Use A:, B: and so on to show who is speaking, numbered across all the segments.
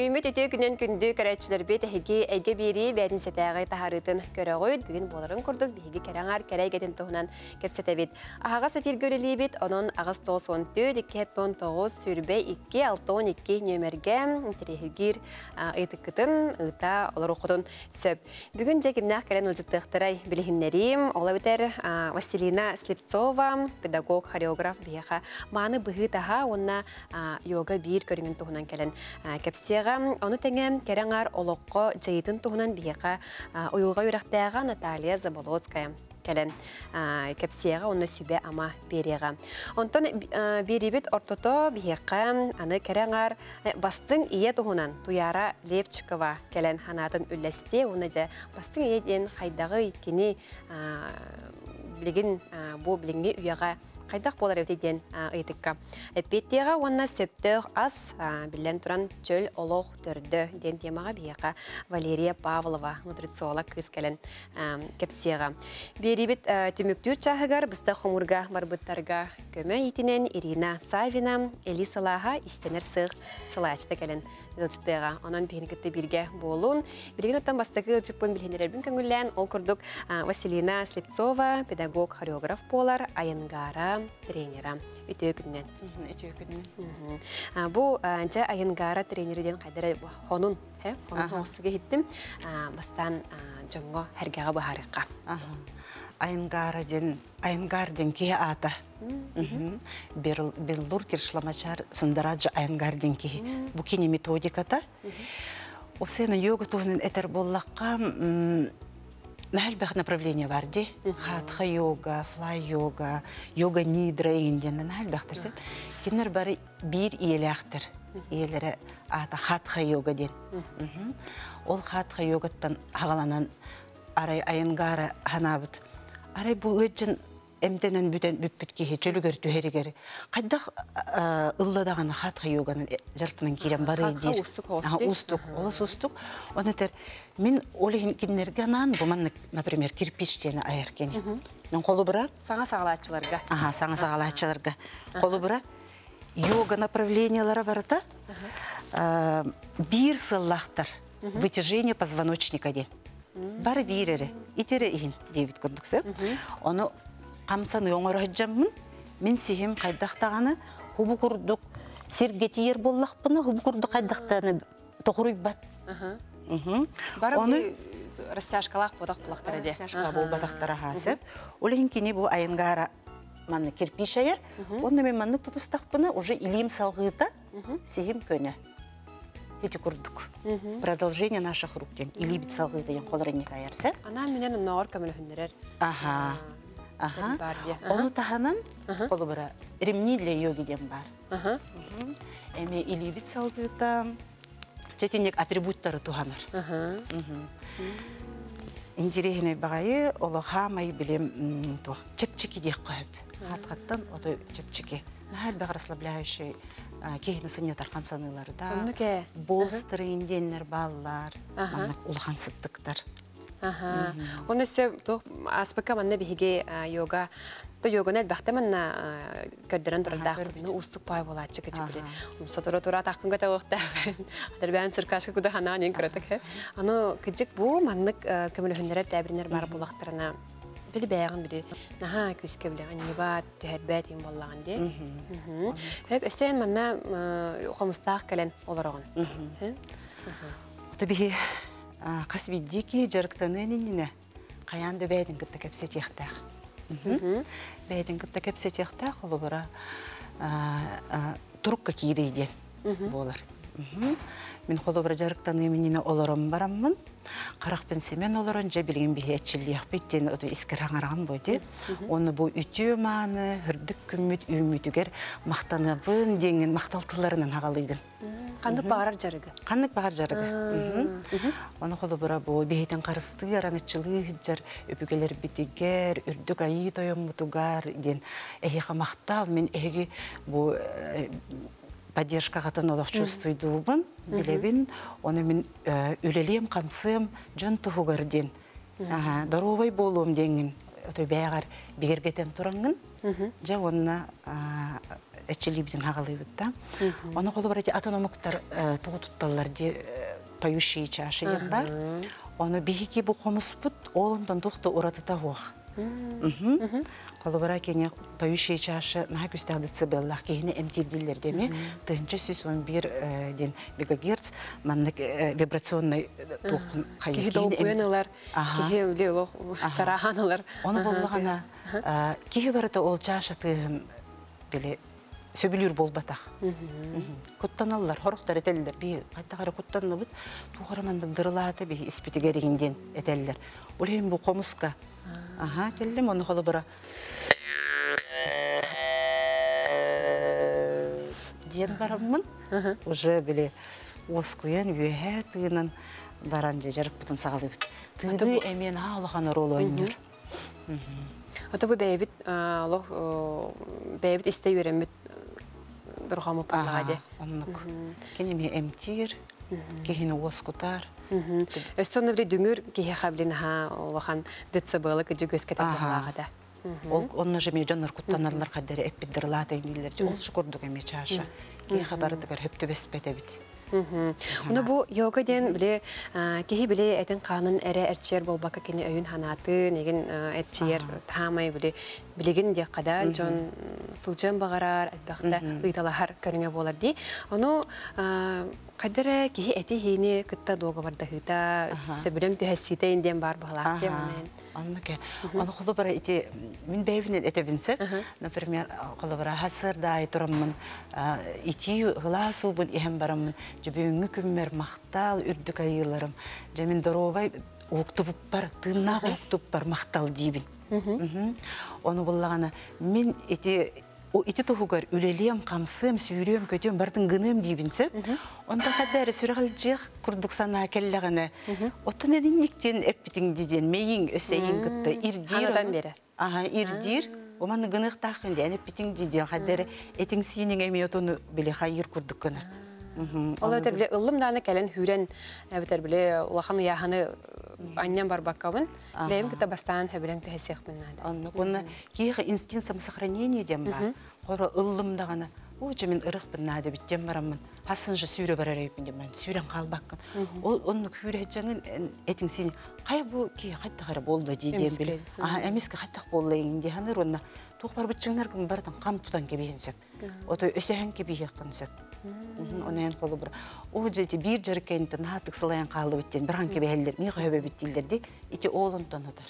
A: Күймет өте күнен күнді көрәтшілер бет әге бері бәдін сәтәғай тахарытын көрі қойд. Бүгін боларын күрдік бейгі кәраңар кәрәйгетін тұғынан кепсеті бет. Ағаға сәфир көрілі бет, оның ағыз 94, 219, сүрбе 262 нөмерге терехігір ұйтық күтін, ұйта олар оқудың сөп. Бүгін жәкімнәқ кәрен ұлжыттықтырай білігінлерім. Ола бітер Василина Слепцова, педагог, хореограф бейіға. Маны бұғы таға, онына йога бір көріңін тұғынан кәлін кепсе. Оны тәңем кәрәңар олыққы жайытын тұғынан бейіға ойылға үйрақтайға Наталья Заболоцкая кәлін кәпсияға оны сүбе ама береға. Онтан беребет ортото бейіға аны кәрәңар бастың ие тұғынан Туяра Левчикова кәлін ханатын үлләсте, оны жа бастың ие ден қайдағы екені білген бұл білінге үйаға қайдақ болар өтеден ұйтыққа. Петтеға онына сөптіғ ас білен тұран чөл олық түрді ден темаға бейіға Валерия Павлова нутрициолог кыз кәлін кәпсеға. Беребет түміктүр чағығар бұста құмырға барбыттарға көмі етінен Ирина Савина, Элисалаға істенер сық сылачты кәлін ұлжықтыға. Онан бейінкітті бірге болуын. Білген оттан бастықы ұлжықпын білгенерербін көңілен ол күрдік Василина Слепцова, педагог, хореограф болар, Айынгара тренера. Өте күннен. Бұл жа Айынгара тренерден қайдары қонын оңыстығы хеттім. Бастан жоңғы әргеға бұхарыққа.
B: Айынгарден кей ата. Беллур киршламачар Сундараджа Айынгарден кей. Бұл кені методиката. Осыны йога туғының әтір боллаққа нәлбәқ направление бар де. Хатха йога, флай йога, йога нидра егінден нәлбәқ тұрсып. Кенер бары бір иелі ақтыр. Иелері ата хатха йога ден. Ол хатха йогаттан ағаланан арай Айынгара ханабыт. Арай бұл өтжін әмденен бүппітке чөлігер түхерігер. Қайдақ ұлладағаны хатха йоганың жартының керен бары едер. Устық, олыс устық. Оны тәр, мен олығын кеннергенан бұманны, например, кирпиштені айыркен. Мен қолы бұра?
A: Саңа сағалатшыларға.
B: Саңа сағалатшыларға. Қолы бұра? Йога направлениялары барыта. Бір сыллақтар. Вытяжение позвоночника ден. Бары бейірері, етері ең, Дэвид көрдіксі. Оны қамсаны оңыр өтжамын, мен сехем қайдақтағаны хубы күрдік, сергетейер боллақпыны, хубы күрдік қайдақтағаны тоқырый бат.
A: Бары бұл растяжкалақ бодақ бұлақтары де?
B: Растяжкалақ бол бодақтары хасып. Олығын кені бұл Айынгара манны кирпиш айыр, оны мен манны тұтыстақпыны уже илем салғыта сехем көні. Эти курдук. Продолжение наших рук. Или бит салгы деген қолырыннек айырсы.
A: Ана менен науыр көмілі хүндерер.
B: Оны таханан қолы бұра ремни для йоги ден бар. Әме или бит салгытан жетенек атрибуттары туғаныр. Интересный бағайы олы хамай білем чепчики дек қойып. Хат-хаттан оты чепчики. Нәл бағыр расслабляющий кейіні сынетар қамсаныларда, болстырынденлер балалар, ұлған сыттықтар.
A: Оны сөй аспыққа манна бейге йога, йоганы әлбәқті манна көрдірін тұрдақ, ұстық бай болады чықы жүбілі. Ұмсатыра тұра таққын көті оқтағы, әлбән сұрқашқы күді ханаған ең көрдік. Аны күджік бұл маннық көмілі хүндерер тәбірінер бар болақтырына. Білі бәйіғін білі, наға көзге біліған не бат, түхәрбәт ең боллаған де. Хөп, әсен манна қомыстақ кәлін олар оғын.
B: Оты қас биддекі жарықтаны нені қаянды бәйдің күтті кәпсет еқтақ. Бәйдің күтті кәпсет еқтақ олы бұра тұрыққа кейрейден болар. Мен қолы бұра жарықтаны менені оларым барамын. Қарақ пен семен оларын жа білген бейі әтшілдейік беттен искер аңарған бөйді. Оны бұл үті маны, хүрдік күммет, үйметігер мақтанабын денген мақталтыларынан ағалыйдың.
A: Қандық бағарар жарығы?
B: Қандық бағар жарығы. Оны қолы бұра бұл бейден қарысты аранытшылы жар, өпігелер бітігер, үрдік айы тойын мұтуғар ден. Әйеға мақтал, мен әйге бұл поддержка қатын олық чувствуйдуыбын, білебін, оны мен үлелем қамсым жын тұғығырден. Даровай болуым денген. отой бәгәр бигергетен турангын. Жа онна эчили bizim хагалыбытта. Оны колу барати атономуктар тугутталлар ди поющие чаши бар. Оны бихики бу комуспут олондан тухта уратыта хуах. Колу бара кене поющие чаши на күстәгә децибеллах кене эмтибдиллер деме. 411 ден мегагерц маннык вибрационный тухын кайы
A: кене кеhe үле олох чараханалар.
B: Оны боллагана кеhe барата ол чашы тыгын биле сөбүлүр болбата. Куттаналлар, хорохтар этеллер, би кайта-кара куттаныбыт, тухараманда дырлаты би испитигеригинден этеллер. Улем бу комуска. Ага, келдим, оны колу бара. Ден бараммын. Уже биле оскуян үйе тыгынан баран жарып бутун сагалыбыт. Тыды эмен алахана рол ойнор.
A: Ата бу бәйбит истей өремит дұрғамы палладе.
B: Оннук. Кенеме эмтир, кехине оскутар.
A: Өссоны біле дүңір кеге қабілін олақан дытсыбылы күджі көскетен паллағада.
B: Онны жеме жоннар куттанарлар қаддары эппиддірлаты еңдейлер. Ол шүкірдік әме чаша. Кеге қабардығар хөпті беспеті біт.
A: Оны бұл йога ден біле кеге біле әтін қанын әрі әрчер болбақы кені өйін ханаты, неген әрчер тамай білеген де қада жон сылжан бағарар, әлбәқті ұйталахар көріңе болар дей. Оны қадыры кеге әті хейіне күтті доғы барды хыта, сөбілің түйәсіті енден бар бағалақ деммен.
B: Анныке. Оны қолы бара ите, мен бәйбінен әтебінсі, например, қолы бара хасырда айтырамын, ити ғыласу бұн ехен барамын, жебеуіңі күммер мақтал үрдік айыларым, жемен дұровай оқтып бар, тыңна оқтып бар мақтал дейбін. Оны болағана, мен ити тұғығар үлелем, қамсым, сүйрем, көтем, бардың ғыным дейбінсі, онда қадары сүрғал жеқ күрдік сана әкелліғаны, отын әдінніктен әппітің дейден, мейін өсейін күтті, ирдир.
A: Анадан бері?
B: Аға, ирдир. Оманы ғынық тақын де, әніппітің дейден, қадары әтің сүйінің әме отыны біле қайыр күрдік күні.
A: Ол өтер біле ұлымданы кәлін хүрен, өтер біле ұлақан ұяғаны аннан бар баққабын, ләйім күті бастан хөбілің тәхесек міннады.
B: Анны, оны кейіға инстинкт самосохранения дем бар. Қора ұлымдағаны, өте мен ұрық білнады біттен барамын. Хасын жы сүйре барар өйпін дем, сүйрен қалбаққын. Оны күйре әтжаңын әтің сені, қай бұл кей қайтта қара болды дейден біле. Әмескі қайттақ болды еңде ханыр, оны туқ бар бұтчыңларғын бардан қам тұтан кебейін сөп. Отой өсеғін кебейін сөп. Оны ән қолы бұр. О жәйті бір жаркайынты натық сылайын қалды біттен, бір қанке бәлдер, мейға өбе біттелдерді, ете олын таныдар.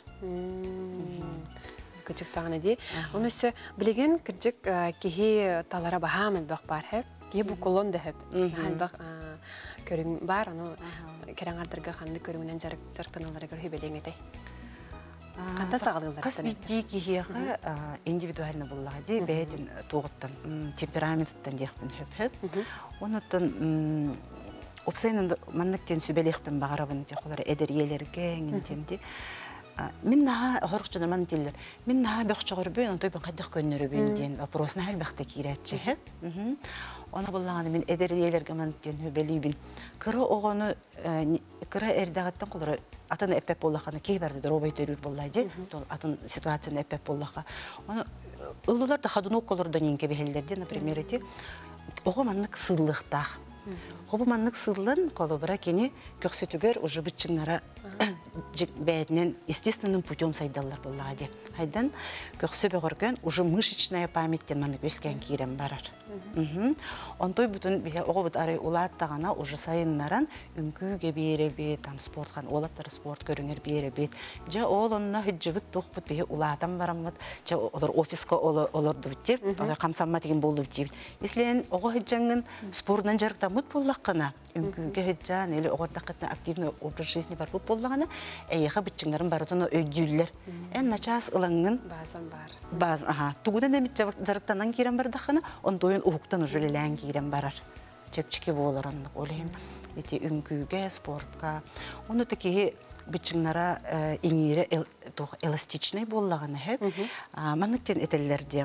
A: Күрджік тағаны дей. Оны өсі білеген күрджік кеге талара бағамын бақ бар әп, кеге бұл колон да әп. Нәхін бақ көрің бар, оны керен ардырға қанды көріңінен жарықтаналары көрі белең етай. Қанта сағалығылар?
B: Қас бітті кегеға индивидуальны болуға де, бәйден тоғыттан, темпераменттан деқпін хөп-хөп. Онытын опсайнын маннықтен сүбелеқпін бағарабын деқолары әдір елерге еңінденде. Мен наға ғорықшыны ман делдер. Мен наға бөқчіғыр бөйін, онтойбын қайдық көннері бөйін ден вопросына әлбәқті кейретші. Оны болағаны мен әдір елерге маннықтен хөбелейбін. Кірі оғаны, кірі әрдағаттан қолары атын әппәп болақаны кейбәрді робай төрір болайды, атын ситуацияны әппәп болақа. Оны ұлылар да қадын оқылырдан енке бәхелдерде, например, оғы маннық сыллықтақ. Оғы маннық сыллын қолы бұра кені көксетігер ұжы бұтчыңнара бәдінен естественным путем сайдалар болады. Хайдан көксі бәғырген ұжы мышечная памяттен маннық өскен кейрен барар. Онтой бүтін оғы бұт арай ұлаттағана ұжы сайыннаран үңкүйге бейре бет, спортқан, олаттары спорт көріңер бейре бет. Жа ол онына хүджі бұт тоқ бұт бейе ұлатан барамыд, жа олар офисқа оларды бүттеп, олар қамсанма деген болды бүттеп. Еслен оғы хүджаңын спортынан жарықтамыд боллаққана, үңкүйге хүджан, әлі оғырдаққытын активный образ жизни бар бұп боллағана, әйеға бүтчіңларын барытыны өйдюлер. Ән начас ылаңын
A: Базан бар.
B: Баз, тугудан эмит жарыктанан кирен бардахана, онтойын уктан ужулелен кирен барар. Чепчики болар аннык олен. Эти үңкүүгө, спортка. Оны таки бичиңнара иңире эластичный боллаганы хеп. Маныктен этеллерде.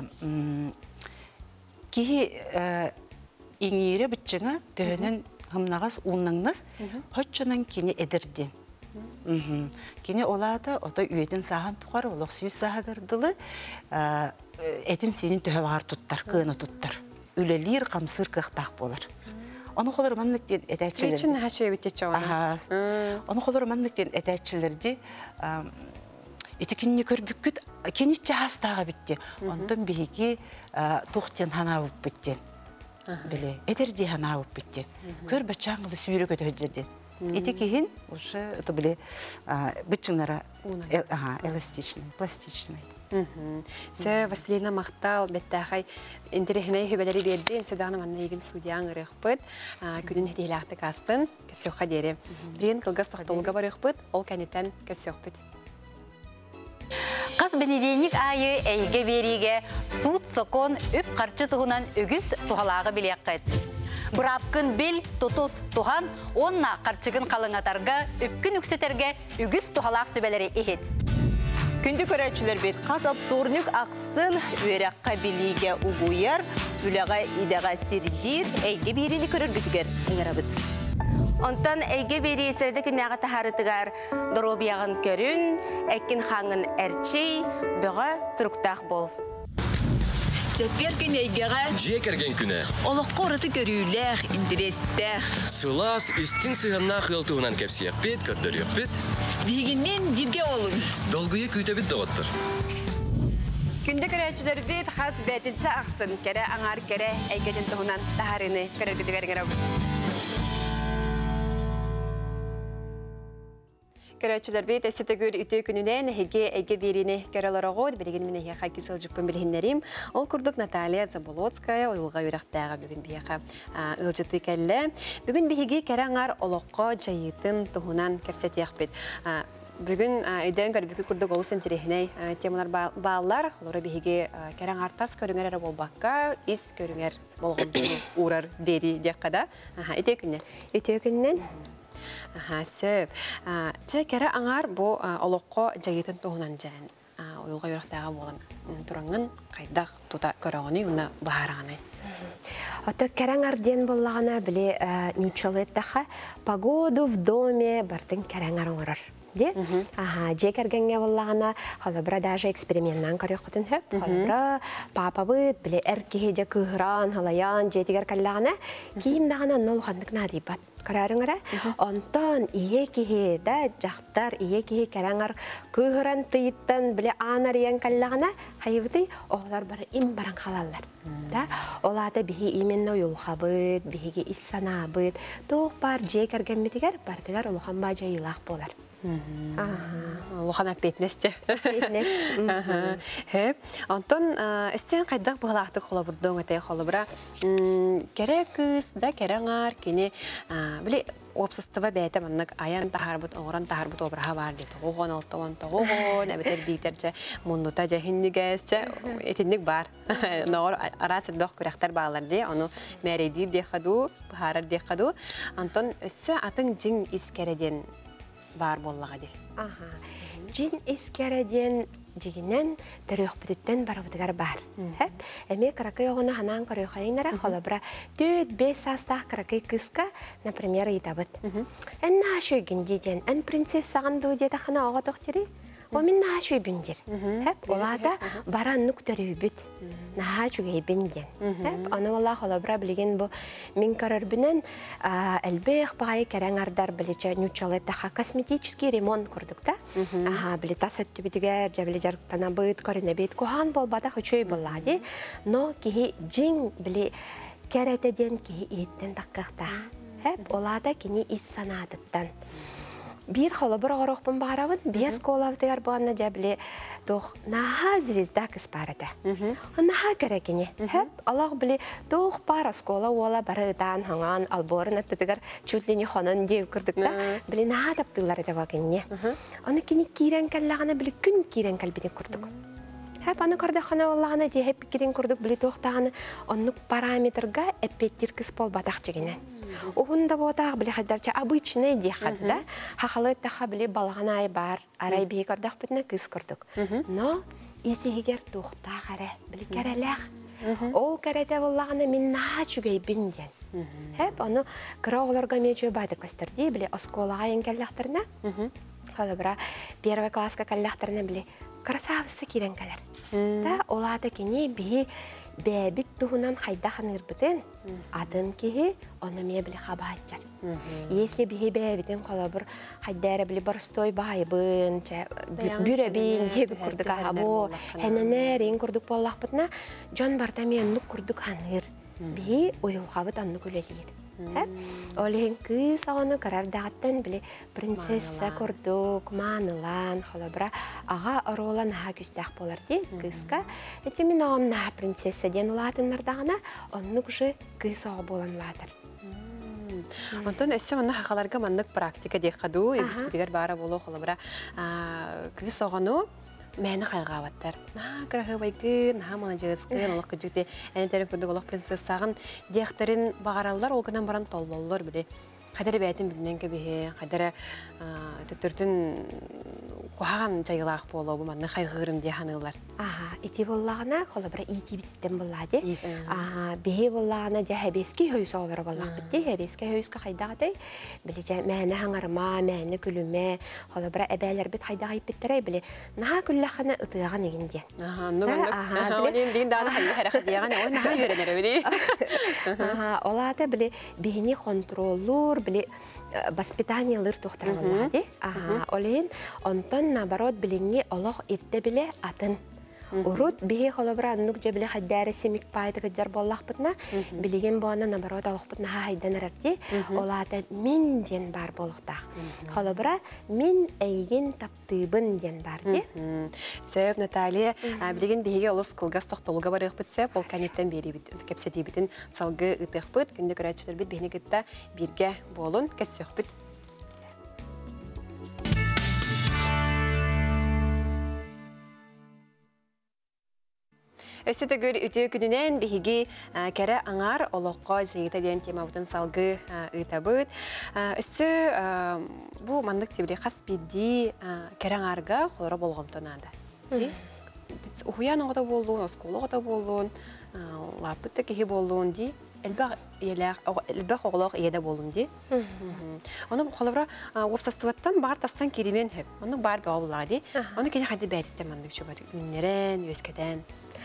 B: Ки иңире бичиңа төнөн хымнагас уннаңнас, хоччонан кини эдерден. Кини олада ото үйетін саған тұқар, олық сүйіз сағырдылы, әтін сенің төхі бағар тұттар, күйіні тұттар. Үлелер қамсыр қықтақ болар. Оны қолыр мәнліктен әтәтшілерді...
A: Стречін хашуе бітет жауына.
B: Оны қолыр мәнліктен әтәтшілерді етікініне көрбік күт, кенетче хастаға бітті. Ондан бейге тұқтен хана өп біттен. Біле, әдерде хана өп біттен. Көр бәтчаңылы сүйірі көті өдерден. Эти киhin уже это были бычынара эластичный, пластичный.
A: Сө Василина мақтал беттахай интерехней хөбелери берди, седаны манна егин студияң ырыхпыт, күнін хедейлақты кастын, көсөқа дере. Бірген кылгас тақтолға барыхпыт, ол кәнеттен көсөқпыт.
C: Қыз бенедейник айы әйге бериге суд сокон өп қарчы тұғынан өгіз тұғалағы білеққыт. Бұрапкын бел тұтыс тұған, онна қарчығын қалыңатарға, өпкін үксетерге үгіз тұғалақ сөбелері ехет.
D: Күнді көрәтшілер бет қаз аптурнық ақсын өрәққа біліге ұғуяр, үліға идаға сердер, әйге берені көрір бүтігер еңірабыт.
E: Онтан әйге бері сәрді күнәға тахарытығар дұробияғын көрін, әкін қаңын әрчей, бұға тұрықтақ бол.
F: Жаппер күн әйгеға
G: жекерген күні.
F: олыққа ұрыты көрілер, интерестер.
G: Сылас істің сығанна қылтығынан кәпсияқ бет, көрдіріяқ бет.
F: Бігіннен бірге олын.
G: Долгуе күйтебет дағыттыр.
A: Күнді көрәтшілер бет қаз бәтінсі ақсын, кәрі аңар кәрі әйгеден тұғынан тахарыны көрергідігер Көрәтшілер бет әсеті көр үті күнінен әйге беріне көрелер оғыд, білеген мен әйге қаки сылжықпын білгенлерім. Ол күрдік Наталья Заболоцкая ойылға өріқтәға бүгін бейеқа ұлжыты кәлі. Бүгін бейге кәрәңар олыққа жайытын тұғынан кәпсәтеяқ бет. Бүгін үйден көрбікі күрдік олыс интерехіней темалар бағалар, олары бейге кәрәңар тас көріңер әрі болбаққа, ис көріңер болғын ұрар бері деққада. Үте күннен? Сөп. Чә кәрі аңар бұл олыққа жайытын тұғынан жән. Ойылға өріқтәға болын тұраңын қайдақ тұта көріғыны, ұна бағарағаны.
H: Ото кәрәңар ден болағына біле нючалеттаға погоду в доме бартын кәрәңар оңырар. Жекергенге болағына қалыбыра даже эксперименттан көрек құтын хөп. Қалыбыра папа бұд, біле әркеге күғыран, халаян, жетігер кәллағына кейімдағына нолғандық надей бат. Карарыңара, онтон ие кихе да жақтар ие кихе кәрәңар күғыран тыйыттан біле анариян кәллағына хайыбыты оғылар бары им баран қалалар. Олада бихи именно юлға бұд, бихиге иссана бұд, тоқ бар жекерген метігер, бардығар олған ба жайылақ болар.
A: Лохана петнесте.
H: Петнес.
A: Антон, эстен қайдақ бұғалақты қолы бұрдың әтей қолы бұра. Кәрі күз, да кәріңар, кені біле опсыстыва бәйті мұнық аян тахар бұд, оңыран тахар бұд обыраға бар дейді. Оғын, алтауан, тоғын, әбетер бейтерче, мұннута жәхіндігәсче, етіндік бар. Нағыр арасы доқ күрәқтар бағалар де, оны мәрейдер де қаду, бұхарар де қаду. Антон, өсі атын жың искереден бар боллаға де.
H: Жин искереден жигинен төрөк бүтүттен барыбытыгар бар. Эме каракай оғына ханан көрөйхайынара холобра 4-5 састақ каракай кыска, например, итабыт. Эн нашу гиндиден, эн принцессаған дудеда хана оға тоқтери, о мен нашу биндер. Олада баран нук төрөйбүт, нашу гейбинден. Аны ола холобра билеген бу мен көрөрбүнен әлбех бағай кәрәңардар білече нючалеттаға косметический ремонт көрдік та. Біле тас өтті бітігер, жабіле жарықтана бұд, көріне бет, коған бол бадақ өчөй болады. Но кеге жин біле кәрәтеден кеге еттен таққақта. Олада кені ис санадыттан. Bir холобыр оғырықпын бағарабын, бес колавдығар болғанна жабіле тоқ наға звезда кіс барады. Наға кәрәкені. Аллах біле тоқ бар оскола ола бары ұдан, хаңан, алборын әттігар чүтлені қонын деу күрдікта. Біле наға таптығылар әді бағынне. Оны кені кейрен кәллағана біле күн кейрен кәлбеден күрдік. Аны көрдіқана олағына де әп керен күрдік біле тоқтағаны онық параметрға әппеттер кіс бол батақ жегенен. Оғында болтағы біле қадарча обычный де қадда, хақалы өттіға біле балғана ай бар, арай бей көрдіқ бітіне кіс күрдік. Но, есегер тоқтақ әрі, біле кәрәләқ. Ол кәрәді олағына мен наға жүгей бінден. Hep onu kıra olarga mecbur baydı gösterdi bile oskolağa engelleklerine. Hala bira первый класска kalleclerine bile красавица kiren kalar. Ta olada kini bihi bebit tuhunan hayda hanırbıtın adın kihi onu me bile habaycar. Если bihi bebitin kolabur haydara bile barstoy baybın, bürebin diye bir kurduk aha bu. Henene ren kurduk bollakbıtına can barda mennuk kurduk hanır. Bihi uyulğabıt annu gülelir. Olehen kız onu karar dağıttan bile prinsessa kurduk, manılan, halabra ağa arolan ha güzdağ bolar diye kızka. Etimin ağam naha prinsessa diyen ulatınlar dağına, onu kuşu kız ağa bolanladır.
A: Ondan össe manna haqalarga mannak praktika diye qadu, ebis budigar bara bolo halabra kız ağanu meni qayğavattar. Na qırğı baygın, ha mana jığıskın, Allah kıcıqde, eni tarif budik Allah prinsessağın diyaqtarin bağarallar, olgıdan baran tollollar bile. Qadar bəyətin bilinən ki, qadar tütürtün qoğan cayılaq bolu, bu manna qayğırın diye hanılar.
H: Aha, iti bollağına, qola bira iti bititten bolladı. Bihi bollağına diye hebeski höyüsü olara bollaq bitti. Hebeski höyüsü qaydağı bilece məni hangarma, məni gülüme, qola bira əbəylər bit qaydağıyıb bittirey bile. Naha güllağına ıtığan egin diyen.
A: Aha, onun deyin dağına hayıraq diyen, o naha yörenər öyle.
H: Olada bile bihini kontrollur, bile воспитаниялар тухтарамалады. Олен онтон наоборот билинги олох ирде биле атын. Урут бихи холобра аннук же биле хаддары семик пайды гыджар боллахпытна, билеген боана наоборот олохпытна хайдан арарди, олата мин ден бар болуқтақ. Холобра мин эйген таптыбын ден барди.
A: Сөп, Наталья, билеген бихиге олыс кылгас тоқтолуға барық бітсе, ол кәнеттен бері кепсети бітін салғы ұтық бұд, күнді көрәтшілер біт, бихіне гітта бірге болын, кәсіқ біт. Өсті гөр үті күнінен бігі кәрі аңар олыққа жиыта ден темабытын салғы ұйтабыд. Өсті бұл мандық тебіле қас беді кәрі аңарға қолыра болғым тонады. Ұхуян оғыда болуын, осколы оғыда болуын, лапытты кеге болуын дей. Әлбәқ оғылық еді болуын дей. Оны қолыра опсастываттан бағар тастан керемен хөп. Оның бар бәға болуға дей. Оны кені қайды бәріттен мандық чөбәді. Үннерен, өскеден.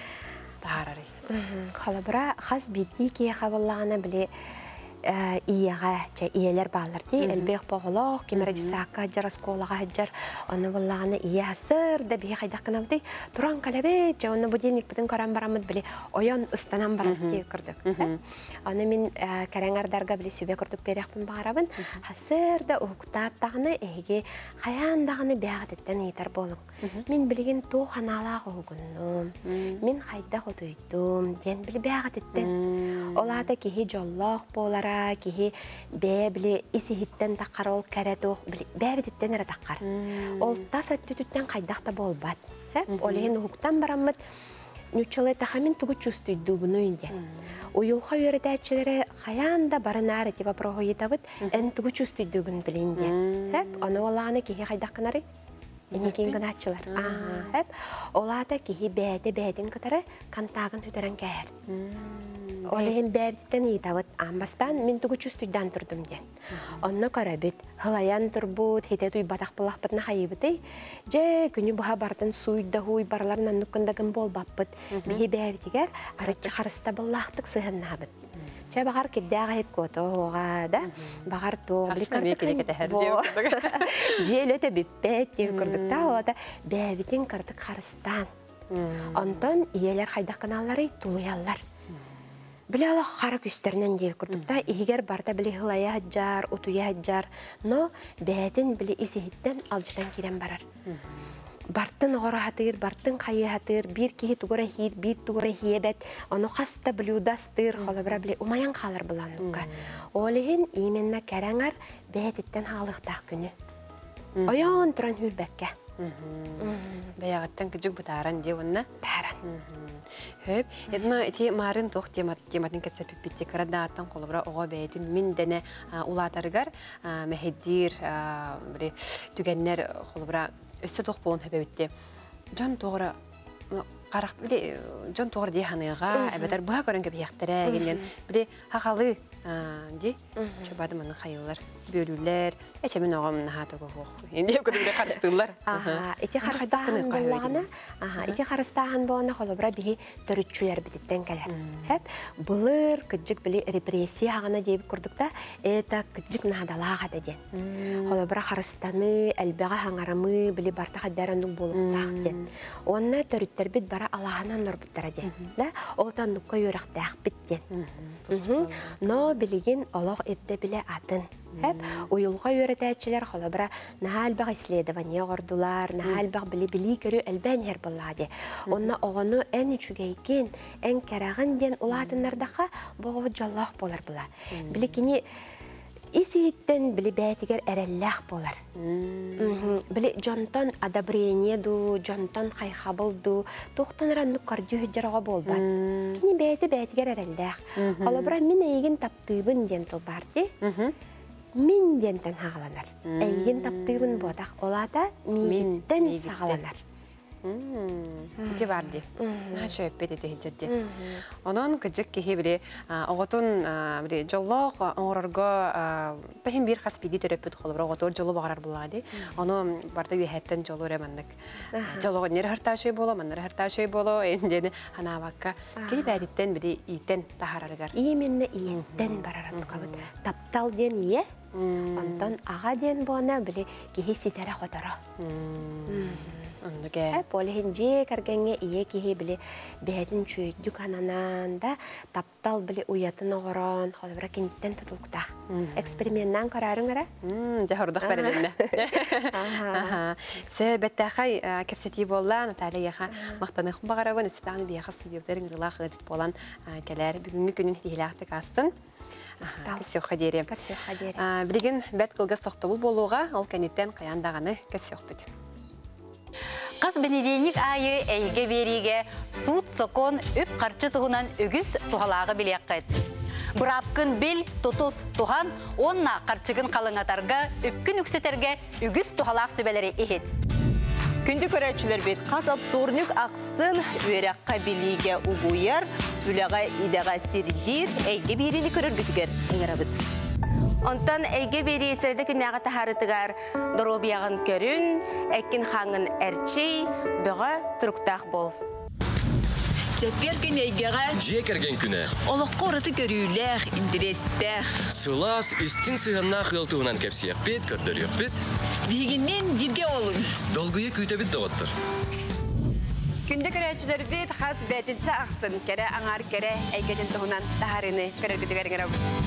H: Халабра хас бидди ки хаваллана биле ияга че иялар балар ди элбек боголок кимережсака жарасколага хаджар аны баллаганы ия хасыр да би хайдакына ди туран калабе че аны будильник битен каран барамыд биле оян ыстанан барар ди кырдык аны мен караңардарга биле сүбе кырдык берекпин барабын хасыр да уктаттагыны эге хаяндагыны бягаттан итар болук мен билген то ханалага огуннум мен хайда хотуйдум ден биле бягаттан олада ки жоллок болара кихи бэбли исихиттен таққар ол кәрәтоқ бәбітіттен әрі таққар. Ол тас әттүттен қайдақта болбат. Олеген ұхуқтан барамыд нүчілі тақамин тұғы чүстүйді бұны үйінде. Уйылға өреді әтшілері қаянда барын әрі типа проғы етабыд ән тұғы чүстүйді бұны білінде. Оны олағаны кихи қайдаққынары енекейін ғынатшылар. Олада кихи бәді-бәдін қытары кантағын үдірін кәр. Олеген бәбіттен етавыд амбастан мен тұғы чүстүйден тұрдым ден. Онны қарабыд, ғылаян тұрбыд, хетет ұй батақ бұлақ бұтына хайыбыды. Же күні бұға бардың суйда хуй барларын анныққындағын бол баппыд. Бейі бәбітігер арытчы қарыста бұллақтық сығынна бұд. Че бағар кеддәға хет көті оға да, бағар тоғы жел өте біппет деп көрдікта ода бәбітен кірдік қарыстан. Онтан иелер қайдақ каналары тұлыялар. Біле алық қара күстерінен деп көрдікта, егер барда біле ғылая хаджар, ұтуя хаджар, но бәтін біле есеттен алжыдан керен барар. Бартын оғыра хатыр, бартын қайы хатыр, бір кейі тұғыра хейр, бір тұғыра хейбет, оны қаста білудастыр, қолыбыра біле умаян қалар бұландыққа. Олығын именна кәрәңар бәтіттен халықтақ күні. Ойон тұран хүлбәкке.
A: Бәяғыттан күжік бұтаран де онына? Таран. Хөп, едіна әте марын тоқ тематын кәтсәпіп бітте қырадағаттан қолыбыра оға бәйетін мен дәне ұлатарығар, мәхеддер, түгеннер қолыбыра өсті тоқ болын хөпе бітте. Жан тоғыра қарақ біле жон тоғыр дей ханыға, әбәдер бұға көрінгі бияқтыра, генген біле хақалы де, чөбады мұны қайылар, бөлілер, әчемен оғам нағаты көғық. Енді көрінгі қарыстығылар.
H: Ити қарыстаған болағына, ити қарыстаған болағына қолыбыра бігі түрітчілер бітеттен кәлер. Бұлыр күджік біле репрессия ағына дейбі көрдікта, это күджік нағадалаға дәден. Қолыбыра қарыстаны, әлбәға хаңарымы, біле барта қаддарының болуқтақ ден. Онына түріттер біт бара алағынан нұр бұттара ден. Олтан нүкка өріқтәқ біт ден. Но білеген олық етті біле атын. Уйылға өретәтчілер қолабыра нағалбақ исследования ғордулар, нағалбақ білі көрі әлбән ер болады. Онна оғыны ән үшігейкен, ән кәрағын ден ұладынлардаға бұғы жаллақ болар бұла. Білікені исиеттен білі бәтігер әрәлләқ болар. Білі жонтан адабрение ду, жонтан қайқабыл ду, тоқтаныран нүккарды хүджарға болбад. Кені бәтігер әрәлләқ. Қолабыра мен әйген таптыбын ден тұл барды. Мен дентен хағаланар. Әйген таптыбын бодақ. Олада мейгіттен сағаланар.
A: Де барды. Наша өппет ете хеджерде. Онын күджік кеге біле оғытын жоллық оңырырға бәхін бір қаспиді төрөппет қолыбыр. Оғытыр жолы бағарар болады. Оны барды үйәттен жолы өремандық. Жолығы нері хырташой болу, маннары хырташой болу. Әндені хана баққа. Кей бәдеттен біле иеттен тахарарығар.
H: Иеменні иеттен барарат қабыд. Таптал ден ие. Онтан аға ден болына біле кеге сетәрі қотара. Полихин же кәргенге ие кеге біле бәдін чөйдік анананда таптал біле уятын оғыран, қолыбыра кенттен тұтылықтақ. Эксперименттен қарарың әра?
A: Жағырдық бәрілінді. Сөйбәттәқай кәпсеті болла, Наталияға мақтанықын бағарауын, үсітағын бияға студиовдарын ғылақ ғыжыт болан кәлер бүгінгі күнін хейлақтық астын. Кәсіоқ қадері. Білеген бәт қылғыз соқтыбыл болуға, ол кәнеттен қаяндағаны кәсіоқ бүді.
C: Қыз бенедейник айы әйге береге суд сокон өп қарчы тұғынан өгіз тұғалағы білек қайд. Бұрапкын бел тұтыз тұған, онна қарчығын қалыңатарға өпкін үксетерге өгіз тұғалақ сөбелері ехет.
D: Күнді көрәтшілер бет қасап турнук ақсын өрәққа білеге ұғуяр, үліға идаға сирдир, әйге берені көрір бүтігер әңірабыд.
E: Онтан әйге бері есерді күнәға тахарытығар дұробияғын көрін, әкін қаңын әрчей, бұға тұрықтақ бол.
F: Жапер күн әйгеға
G: Же кәрген күні.
F: олыққа ұрыты көрілер, интерестер.
G: Сылас істің сығанна қылтығынан кәпсияқ бет, көрдіріқ бет.
F: Бігіннен бірге олың.
G: Долгуе күйті бет доғыттыр.
A: Күнді көрәтшілер бет қаз бәтінсі ақсын, кәрі аңар кәрі әйгеден тұғынан тахарыны көріргідігер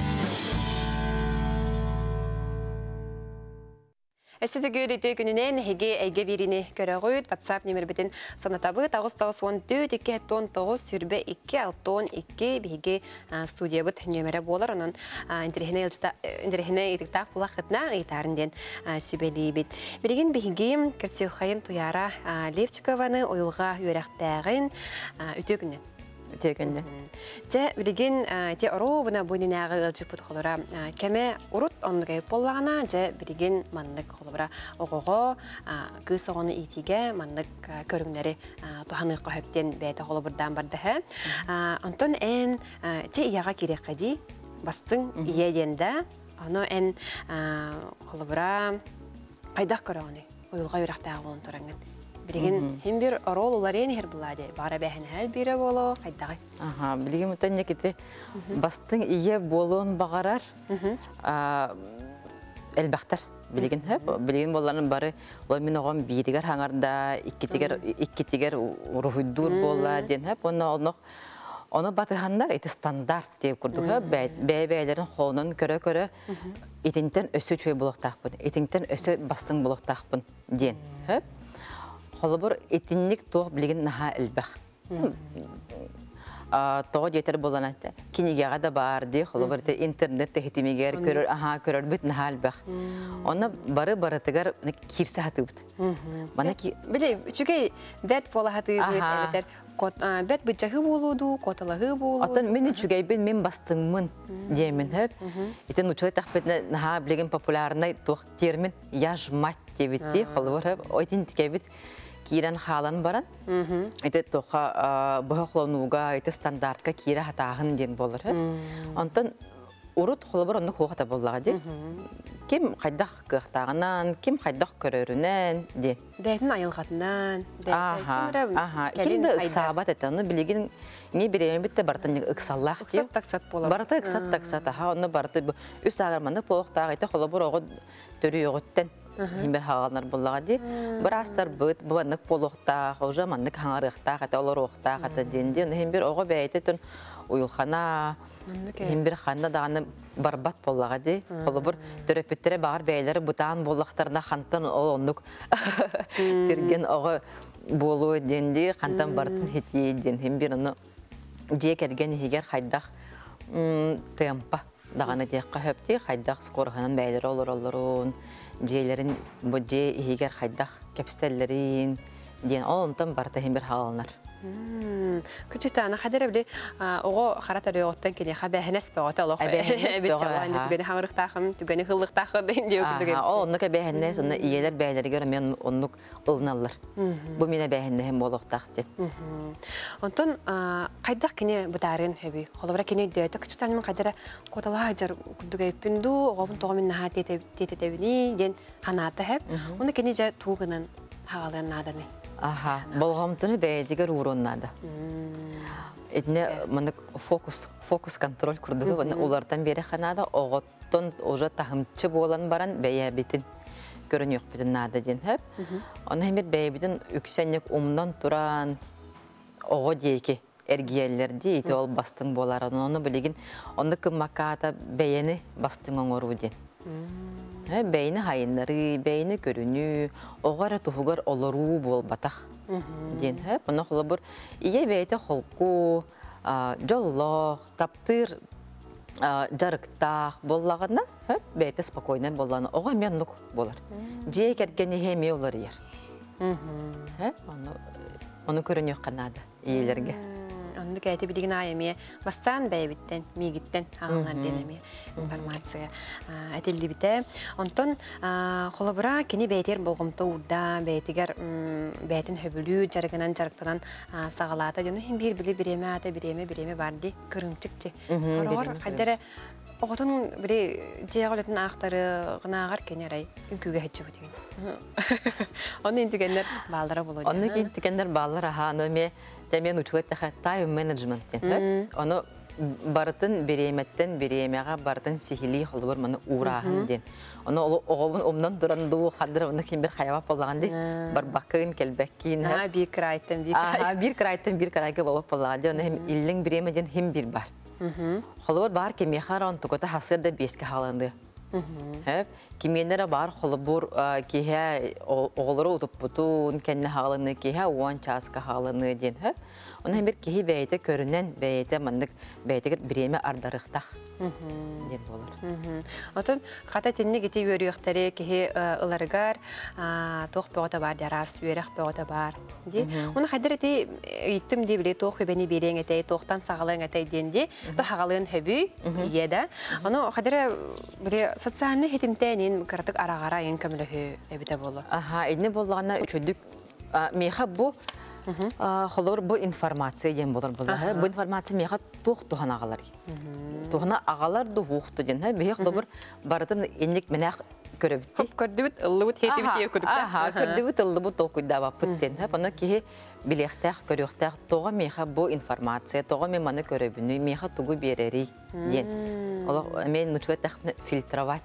A: Әсеті көріті күнінен әге әйге беріне көрі қойд. WhatsApp нөмір бітін санатабы 9-9-14-2-9 сүрбе 2-6-2 бейге студия бұд нөмірі болар. Оның интерхіне етіктақ бұлақ қытна ғитарынден сөбелі бет. Береген бейге кірсе қайын тұяра Левчикованы ойылға өрәқтәғын өте күннен. Те билеген те оробына бонинагы ылжып бұтқолыра кеме урут оннугай боллағына же билеген маннык қолыбыра оғығы кыз оғыны итиге маннык көріңнері туханы қөптен бәйті қолыбырдан барды. Антон ән те ияға керек қади бастың иеденді оны ән қолыбыра қайдақ көріғыны ойылға өрақтағы болын тұраңын. Білген hem bir rol oların her buladı. Bara behen her biri bolo qaydağı.
I: Aha, bilgim ötən nekete bastın iye bolun bağarar. Elbaqtar bilgin hep. Bilgin bolların bari olar men oğam biriger hangarda ikkitiger ruhuddur bolla den hep. Onu batıhanlar eti standart diye kurduk. Bəyələrin xonun körə etinten ösü çöy buluqtaqpın. Etinten ösü bastın buluqtaqpın den hep. Қолыбыр етіннік тоқ білген наға әлбәқ. Тоғы жетер болан әтті. Кенегеға да бар де, қолыбыр интернетті хетімегер көрір бүт наға әлбәқ. Оны бары-барытығар керсі хаты бұд.
A: Біле, үшіге бәт бола хаты бұд. Бәт бұтжағы болуду, коталағы болуду.
I: Атын мен үшіге мен бастыңмын деймін әп. Етін ұчылай тақпетіне наға білген популярнай тоқ термин яжмат дебетті. Қолыбыр әп, ойтын тікәбет кирен халан баран. Это тоха бохлонуга, это стандартка кира хатахын ден болар. Антон урут холобор онны хохата боллага де. Ким хайдах кыхтагынан, ким хайдах көрөрүнөн де.
A: Бәйтін айылғатынан.
I: Кимді ыксабат этені білеген не беремен бітті бартын ыксаллах де.
A: Ыксат таксат болады.
I: Барты ыксат таксат, оны барты үс ағармандық болуқтағы еті холобор оғы төрі оғыттен. Химбер хагалнар боллага де. Бірастар бұд, бұбанық болуқтағы, уже мандық хаңарықтағы, әті олар оқтағы, әті денде. Химбер оғы бәйті түн уйылхана, химбер ханна дағаны барбат боллага де. Холобор төрөпеттері бағар бәйлері бұтан боллақтарына қантан ол ондық терген оғы болуы денде, қантан бартын хетие ден. Химбер оны жек әрген егер қайдақ темпа дағаны текқа хөпте, қайдақ скорғанын бәйлері олар-оларын, жейлерін бұ же егер қайдақ кәпістәлерін ден, ол онтан барты химбер халанар.
A: Күчтана хадер биле ого харата рыгыттан кене хабәһнәс бәгәт алох.
I: Әбәһнәс бәгәт.
A: Түгәне хаңрыктахым, түгәне хыллыктахым дип күтүгән.
I: Ол онны бәһнәс, онны ияләр бәйләре гөрә мен онны ылналар. Бу мине бәһнәһем болуктак ди.
A: Онтон кайдак кене бутарын хөби. Холобра кене дөйтө күчтанын кадәр котала хажар күтүгә пинду, огын тогын нахат тететебини ден ханата хэп. Оны кене жа тугынан хагалан наданы.
I: Болғамтыны бәйдегер уроннады. Этне мандык фокус контроль күрдігі, олардан бері қанады, оғыттон уже тахымчы болан баран бәйәбетін көрін yok бүтін нады ден хөп. Оны хемер бәйбетін үксәнек умнан туран оғы дейкі әргиелерді еті ол бастың болар. Оны білеген, оны кыммаката бәйені бастың оңыру ден. Бәйіні хайынлары, бәйіні көріні, оғара тұхығар олару бол батақ ден. Бұны құлы бұр, ие бәйті қолқу, жоллық, таптыр, жарықтақ болағына, бәйті спокойнан болағына, оға менлік болар. Жие кәргені хеме олар ер. Оны көріні қанады иелерге.
A: Onu kayıtı bildiğin ayımıya bastan beyabitten, migitten ağlar denemiye informasiya etildi bite. Ondan kolabora kini beytir bolğumta urda, beytiger beytin höbülü, jargınan jargınan sağalata. Yonu hem bir bili bireme ata bireme vardı, kırımçıktı. Oror kadere oğutun biri ceyağılatın ağıtları gınağar keneray, ünküge hecci bitiğin. Onu intigenler bağlara buluyor.
I: Onu intigenler bağlara ha, Temen uçulaytaka time management den. Onu barıtın biremetten biremeye barıtın sihili olur mana uğrahın den. Onu oğlun omdan duran doğu hadır onu kim bir hayvan bolağandı. Bar bakın kelbekkin.
A: Ha bir kraytım
I: bir krayga baba bolağandı. Onu hem illin biremeden hem bir bar. Olur bar ki meharan tukota hasırda beske halandı. Hep kimenlere bar holubur ki ha oğulları utup butun kendi halını ki ha on çaska halını den hep onu hem bir ki beyte görünen beyte mandık beyte bireme ardarıqtaq den bolar.
A: Otun kata tinni giti yürüyükteri ki ılargar toq boğda var deras yürek boğda var di. Onu hadireti ittim di bile toq beni bilen etey toqtan sağalan etey dendi. Da hagalın hebi yeda. Onu hadire bile sosyalne hitimtenin karatık ara en kömülühü ebite bolu.
I: Aha, edine bolağına üçüdük. Meha bu xolor bu informasiya den bolar bolar. Bu informasiya meha toq tuhan ağalar. Tuğana ağalar da huqtu den. Beyek dobur baradın enlik menaq körebitti.
A: Hop kördübüt ıllıbıt hetibitiye kördük.
I: Aha, kördübüt ıllıbıt okuyda vapıt den. Bana ki bileqtaq körüqtaq toğa meha bu informasiya toğa me mana körebini meha tuğu bereri den. Ola men mutluqtaq filtrovать.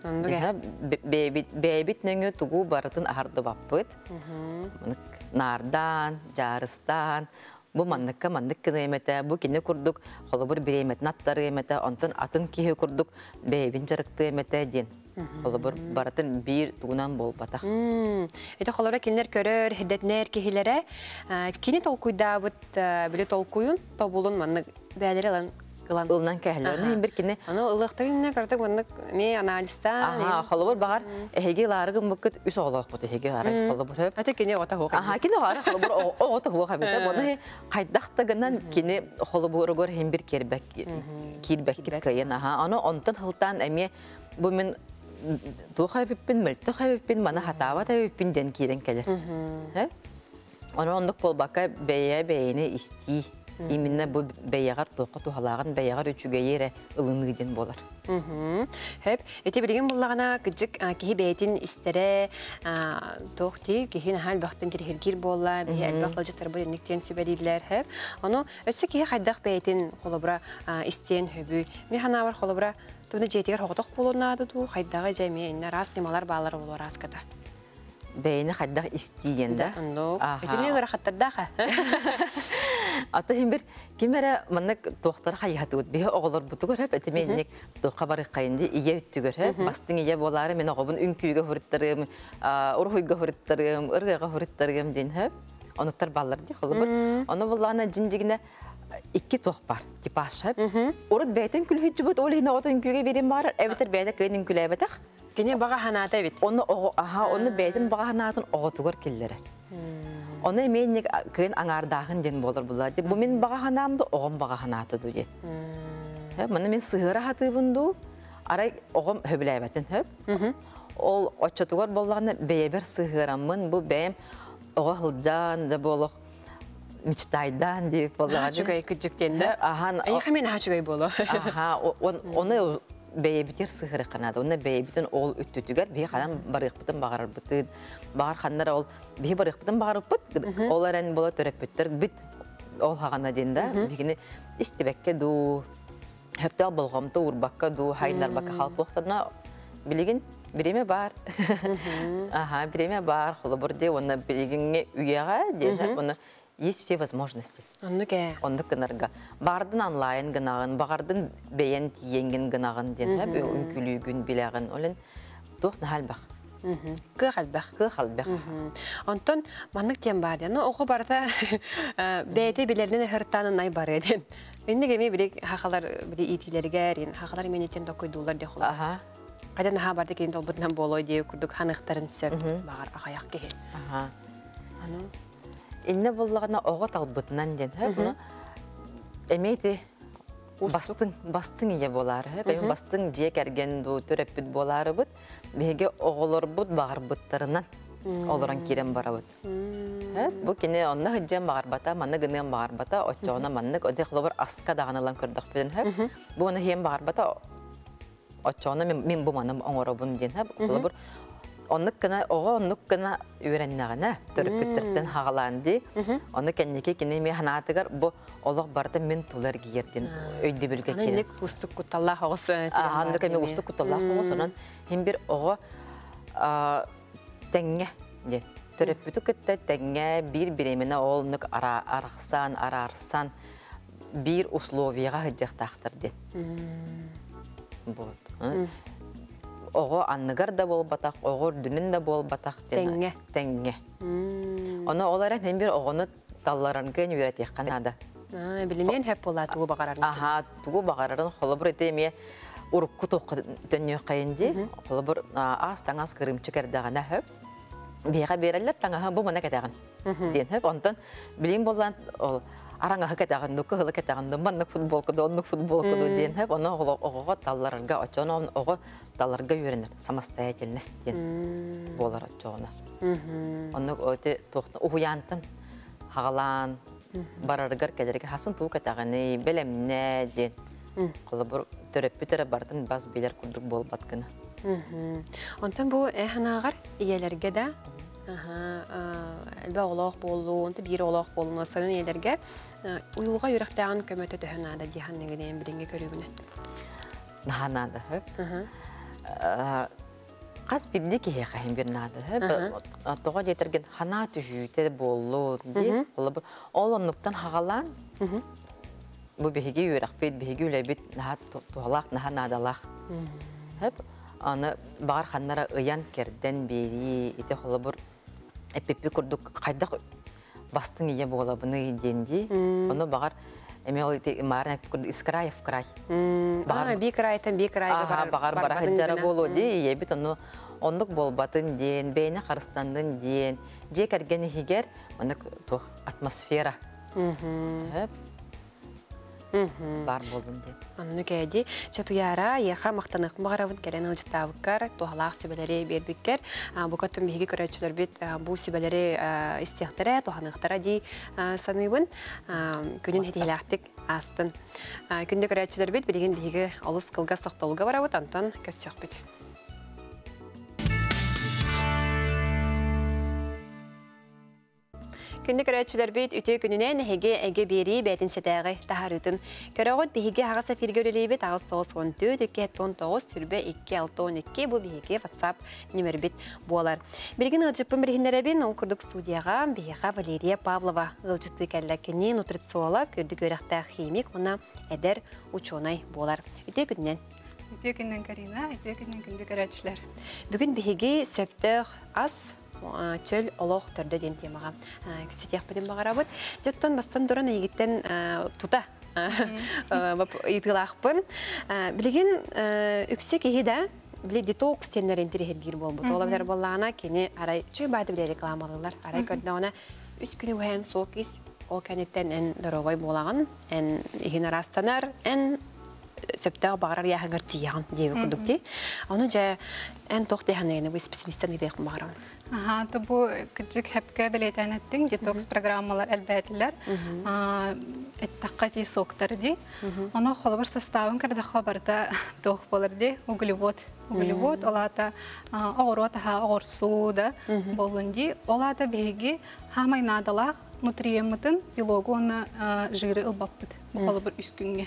I: Bebit nöngö tuğu baradın ağardı vapıt. Nardan, jarıstan, bu mandık kıyamete, bu kine kurduk, kolabur biremet natları emete, ondan atın kihe kurduk, bebin jarıktı emete den. Kolabur baratın bir tuğunan bol bataq.
A: Ete kolabura kinler körür, hiddetler kihilere, kini tolkuyda bit, bile tolkuyun, tobulun mandık beyleri alan
I: Ilnan kəhlərine hem bir kine.
A: Onu ılıqtırın kartık mandık me analistan.
I: Aha, kolabur bağır, ehege larıgın bıkıt üs oğlaq butu ehege larıgın kolabur hep.
A: Ete kine ota huğa.
I: Aha, kine larıgın kolabur ota huğa habita. Bunu qaydaqtagından kine kolabur gör hem bir kirbek kayan. Aha, onu ondan hıltan eme bu men tuğa bipin, mültü bipin, mana hatavat bipin den kiren kelir. Onu onduk bolbaka beyni isti. Именно bu бәягар тоқы тухалаган бәягар үчүгейере ылыныйден болар.
A: Хеп, эти билген буллагана кыжык кихи бейтин истере тоқти кихи хал бактын киргир болла, би албак кылжытыр бу нектен сүбелилер хеп. Аны өсө кихи хайдак бейтин холобра истен хөбү. Механа бар холобра туны жетигер хоготок болонады ду хайдагы жеме инне рас немалар баалар болор аската.
I: Бәйне хайдак истиген да.
A: Этине гара хаттардаха.
I: Ата химбер кимера маннык доктор хайхатыт бе оголор бутугөр хеп этеменник дока бары кайынды ие үттүгөр хеп бастың ие болары мен огобун үнкүйгө хүрүттөрүм урхуйга хүрүттөрүм ыргага хүрүттөрүм ден хеп онуттар баллар ди холбур оны буллана жинжигине икки тох бар типаж хеп урут бейтен күлһүчү бут олина отун күгө берем бар эбетер бейде кыйнын күлөбетак
A: кене бага ханата бит
I: оны оны бейтен бага ханатын оготугөр келлер Оны менник кын аңардагын ден болор булар. Бу мен багаханамды огом багаханаты ду. Мына мен сыгыра хатыбынду. Арай огом хөбләбәтен хөп. Ол очотугар боллаганы бейбер сыгырамын. Бу бем огылдан да болох мечтайдан дип боллаган.
A: Чугай күҗүктенде.
I: Ахан.
A: Ай хәмен хачугай боло.
I: Оны бейбитер сыгыры канады. Оны бейбитен ол үттүтүгөр бей ханам барык багарар бутын. Багар ханнар ол бей барык бутын багарып бут. Оларан бола төрөппөттөр бит ол хагана денде. Бигини истебекке ду. Хепте болгомто урбакка ду хайдар бакка халпоктана билигин биреме бар. Биреме бар. Холобурде оны билигинге үйага деде. Оны есть все возможности. Онды кынарга. Бардын онлайн гынагын, багардын бейен тиенген гынагын ден, үнкүлүгүн билегин. Олен тох нахалбак. Кыхалбак.
A: Онтон маннык тем бар. Яны ого барда бейте билерден хыртанын най бар эден. Менде эме билек хакалар били итилерге рин, хакалар менетен докойдулар де холо. Кайдан ха барды кейін толбутнан болой де күрдүк ханықтарын сөп багар агаяк кеhe. Аны
I: Инне боллагана ого талбытынан ден, буну эмейти бастың ие болар, бем бастың жек эрген ду төрөппүт болары бут, беге оголор бут багар буттарынан олоран кирен барабыт. Бу кине онна хыджан багар бата, манны гынын багар бата, очоона маннык оде хлобар аска дагынылан көрдүк биден, бу аны хем багар бата, очоона мен бу маным оңоробун ден, хлобар Оннук кына ого оннук кына үйреннагына төрөпүттөрдөн хагаланды. Оны кеннеке кине ме ханатыгар бу олог барды мен тулар киерден өйдө бөлгө келет.
A: Анек устук куталла хагысы.
I: Анда кеме устук куталла хагысы, онан хем бир ого теңге де төрөпүтү кетте теңге бир биремене олнук арарсан бир условияга хыжактактырды. Вот. Ого анныгар да бол батак, огор дүнүн да бол батак
A: теңге.
I: Оны оларан хем бир огону талларын кен үйрөтөк канада.
A: Билимен хеп бола тугу багарарын.
I: Тугу багарарын холобур этеме урукку ток дөньө кайынды. Холобур астаңас кырымчы кердагана хеп. Бега берелер таңа бу мана кетаган. Ден хеп онтон билим болган араңа хакатаган нуку хакатаган маннык футболку ден хеп оны ого талларга очоно ого талларга үйренер самостоятельность ден болар очоно. Оны өте тохта уянтын хагалан бараргар келерге хасын туу катаганы белемне ден. Колобур төрөпүтөрө бардын баз билер курдук болбат гына.
A: Онтон бу ханагар иелерге да элбе олох болуу, онты бир олох болуу санын иелерге уюлга юрактаган көмөтө төһөнада дихан негеден билинге көрүгүнө.
I: Наханада Каз бирди ки хем бир нада. Тога жетерген хана түжүтө болуу ди. Олонуктан хагалан. Бу беги юракпет, беги үлебит нахат туалак наханадалак. Хеп аны багар ханнара ыян керден бери ите холобур эпепи курдук кайдак бастың ие болабыны денди. Оны багар эмелити марна курдук искрай в край.
A: Багар би крайтан би крайга бар.
I: Багар бара жара болу ди, ебит оны ондук болбатын ден, бейне карыстандын ден, же кергени хигер, оны тох атмосфера. Хеп бар болдун деп.
A: Анны кәди чатуяра яха мактанык багарабын келен ылжыттабыккар тугалак сүбелери бербиккер бу каттын биги көрөчүлөр бит бу сүбелери истехтере туханыктара ди саныбын күнүн хетилактык астын күндө көрөчүлөр бит билген биги алыс кылга соктолга барабыт антон кесчок бит. Күнді көрәтшілер бейт үте күнінен әге бері бәтін сәтәғі тахарытын. Көрәғыт бейге ағаса фиргөрелей бет ағыз 9-14-2-19 сүрбе 2-6-12 бұл бейге WhatsApp нөмір бет болар. Бірген ұлжыппын біргендері бен ол күрдік студияға бейға Валерия Павлова ұлжытты кәлләкіне нутрициолог көрді көріқті химик мұна әдір учонай болар. Үте күнінен.
J: Үте күнінен Карина, үте күнінен күнді көрәтшілер.
A: Бүгін бейге сөптір ас чөл олох төрдө ден темаға кісетек біден бағарабыд. Жеттон бастан дұран егіттен тута итылақпын. Білеген үксе кеге да біле детокс тенлерін тірехелгер болбы. Олабдар болағына кені арай чөй байды біле рекламалылар. Арай көрді ona үс күні өйен сол кез ол кәнеттен ән дұрогой болағын, ән ехін арастанар, ән сөптәғ бағарар яғыңыр тияғын дейбі күрдікте. Оны жа ән тоқ дейханайыны бұл специалистен едеқін бағарам.
J: Бұл күджік әпке білетен әттің детокс программалар әлбәтілер. Әттаққа дей соқтар дей. Оны қолыбыр составын кірді қабарда тоқ болыр дей. Углевод. Углевод олата ауырот ауыр сууда болын дей. Олата бейге хамайнадалақ нутриеммытын билогу оны жиры ылбаппыд. Бұл қолыбыр үс күнге.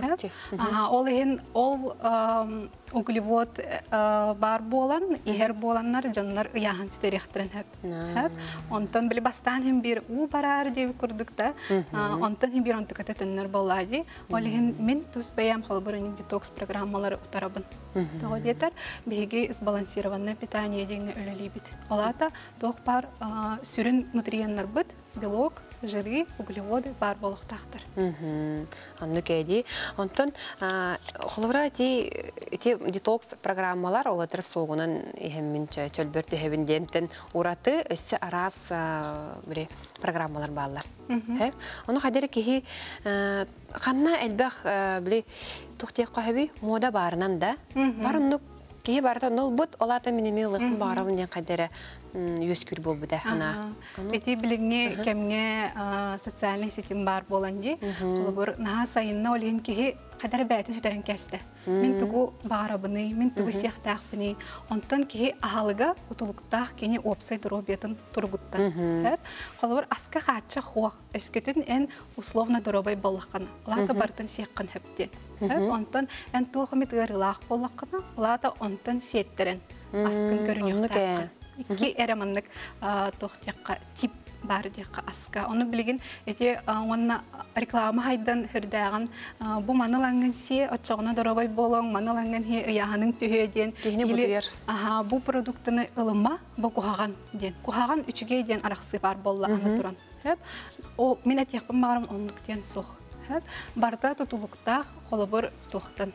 J: Ол еген ол углевод бар болан, ихер боланнар жаннар ұяғын сүтеректірін әп. Онтан білі бастан hem bir у барар деп күрдікті. Онтан hem bir онтықаты түннер болады. Ол еген мен түс бәйім қолыбырының детокс программалары ұтарабын. Тоғы детер, бейге сбалансированное питание деңі өлелей бит. Олата тоқ бар сүрін нутриеннер бұд, белок, жиры, углеводы бар болықтақтыр.
A: Анны кәйді. Онтан қолыбыра детокс программалар олатыр соғынан ехеммен чөлбөрті хебіндемтен ураты өссі арас программалар балар. Оны қадері кеге қанна әлбәқ біле тоқтек қойбі мода барынан да барынны кеге барда нол бұд олата менеме ұлықын бағарабын ден қадері өскүр бол бұда қана.
J: Эти білігіне кәмге социальный сетім бар болан де, қолы бұр наға сайынна олеген кеге қадар бәтін өтерін кәсті. Мен тұғы бағарабыны, мен тұғы сияқтақпыны, онтан кеге ағалыға ұтылықтақ кені опсай дұробетін тұрғыттан. Қолы бұр асқа қатшы қуақ, өскетін ән условно дұробай болаққаны. Олата бартын сияққан хөптен. Онтан ән тұғымет ғырылақ болаққаны, олата онтан сеттерін аскын көрінеқтаққан. Ики эраманнык тоқтяққа тип бар деққа аска. Оны білген, әте онна реклама хайдан хүрдәғын бұ маныланған се, отчағына дұрабай болың, маныланған хе ұяғының түйеден. Бұ продуктыны ылыма бұ кухаған ден. Кухаған үчіге ден арақсы бар болла аны тұран. Мен әтеқпін бағарым онлықтен соқ. Барда тұтылықтақ қолыбыр тоқтан.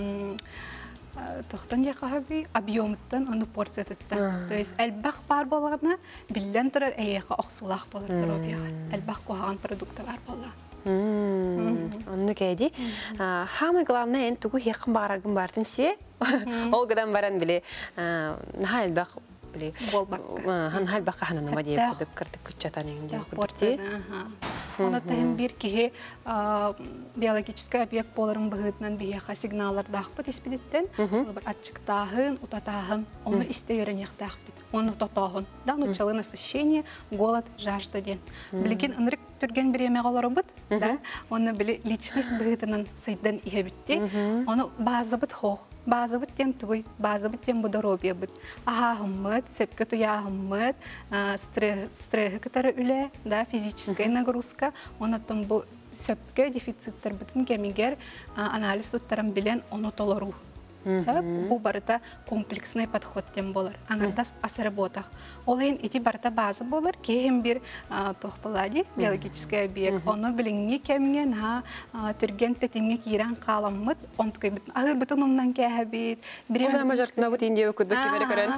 J: Тоқтан яқаби объемыттан оны порцияттан. То есть әлбақ бар болғаны білден тұрар әйеқа оқсулақ болыр дұрабияға. Әлбақ қоғаған продукталар болған.
A: Оны кәйді. Хамы ғыламна ән тұғы еқін бағарарғын бардың се, ол ғыдан баран біле, наға әлбақ біле, хан әлбаққа хананама дейіп күдік кірдік күтчатан еңінде күрдікте.
J: Оны тәйім бір кеге биологический объект боларын бұғытынан бейеқа сигналарды ақпыт еспедеттен, бір атчықтағын, ұтатағын, оны істе өрен еқтақпыт, оны ұтатағын. Дан ұтчалы насыщение, голод, жажда ден. Білген ұнырық түрген бір емеғ олары бұд, оны білі личность бұғытынан сайдан ihe бітте, оны базы бұд хоқ. Bazı bıttım tuğuy, bazı bıttım bu da robiye bıt. Ahımmet, sepke tuyahımmet, strehı kadar üle, da fizическая нагрузка. Ondan bu sepke defisitler bütün kemiger analiz tutarım bilen onu toleru. Bu barıda kompleksный подход тем болар. Аңардас асработах. Олайын эти барыда базы болар, кейім бір тоқпалади, биологический объект. Оны біліңге кәмген, түрген тәтімге кейран қаламмыд, онтықай бүтін. Ағыр бүтін оннан кәбет.
A: Одан мажартына бұт ендеу күдді кемері көрін.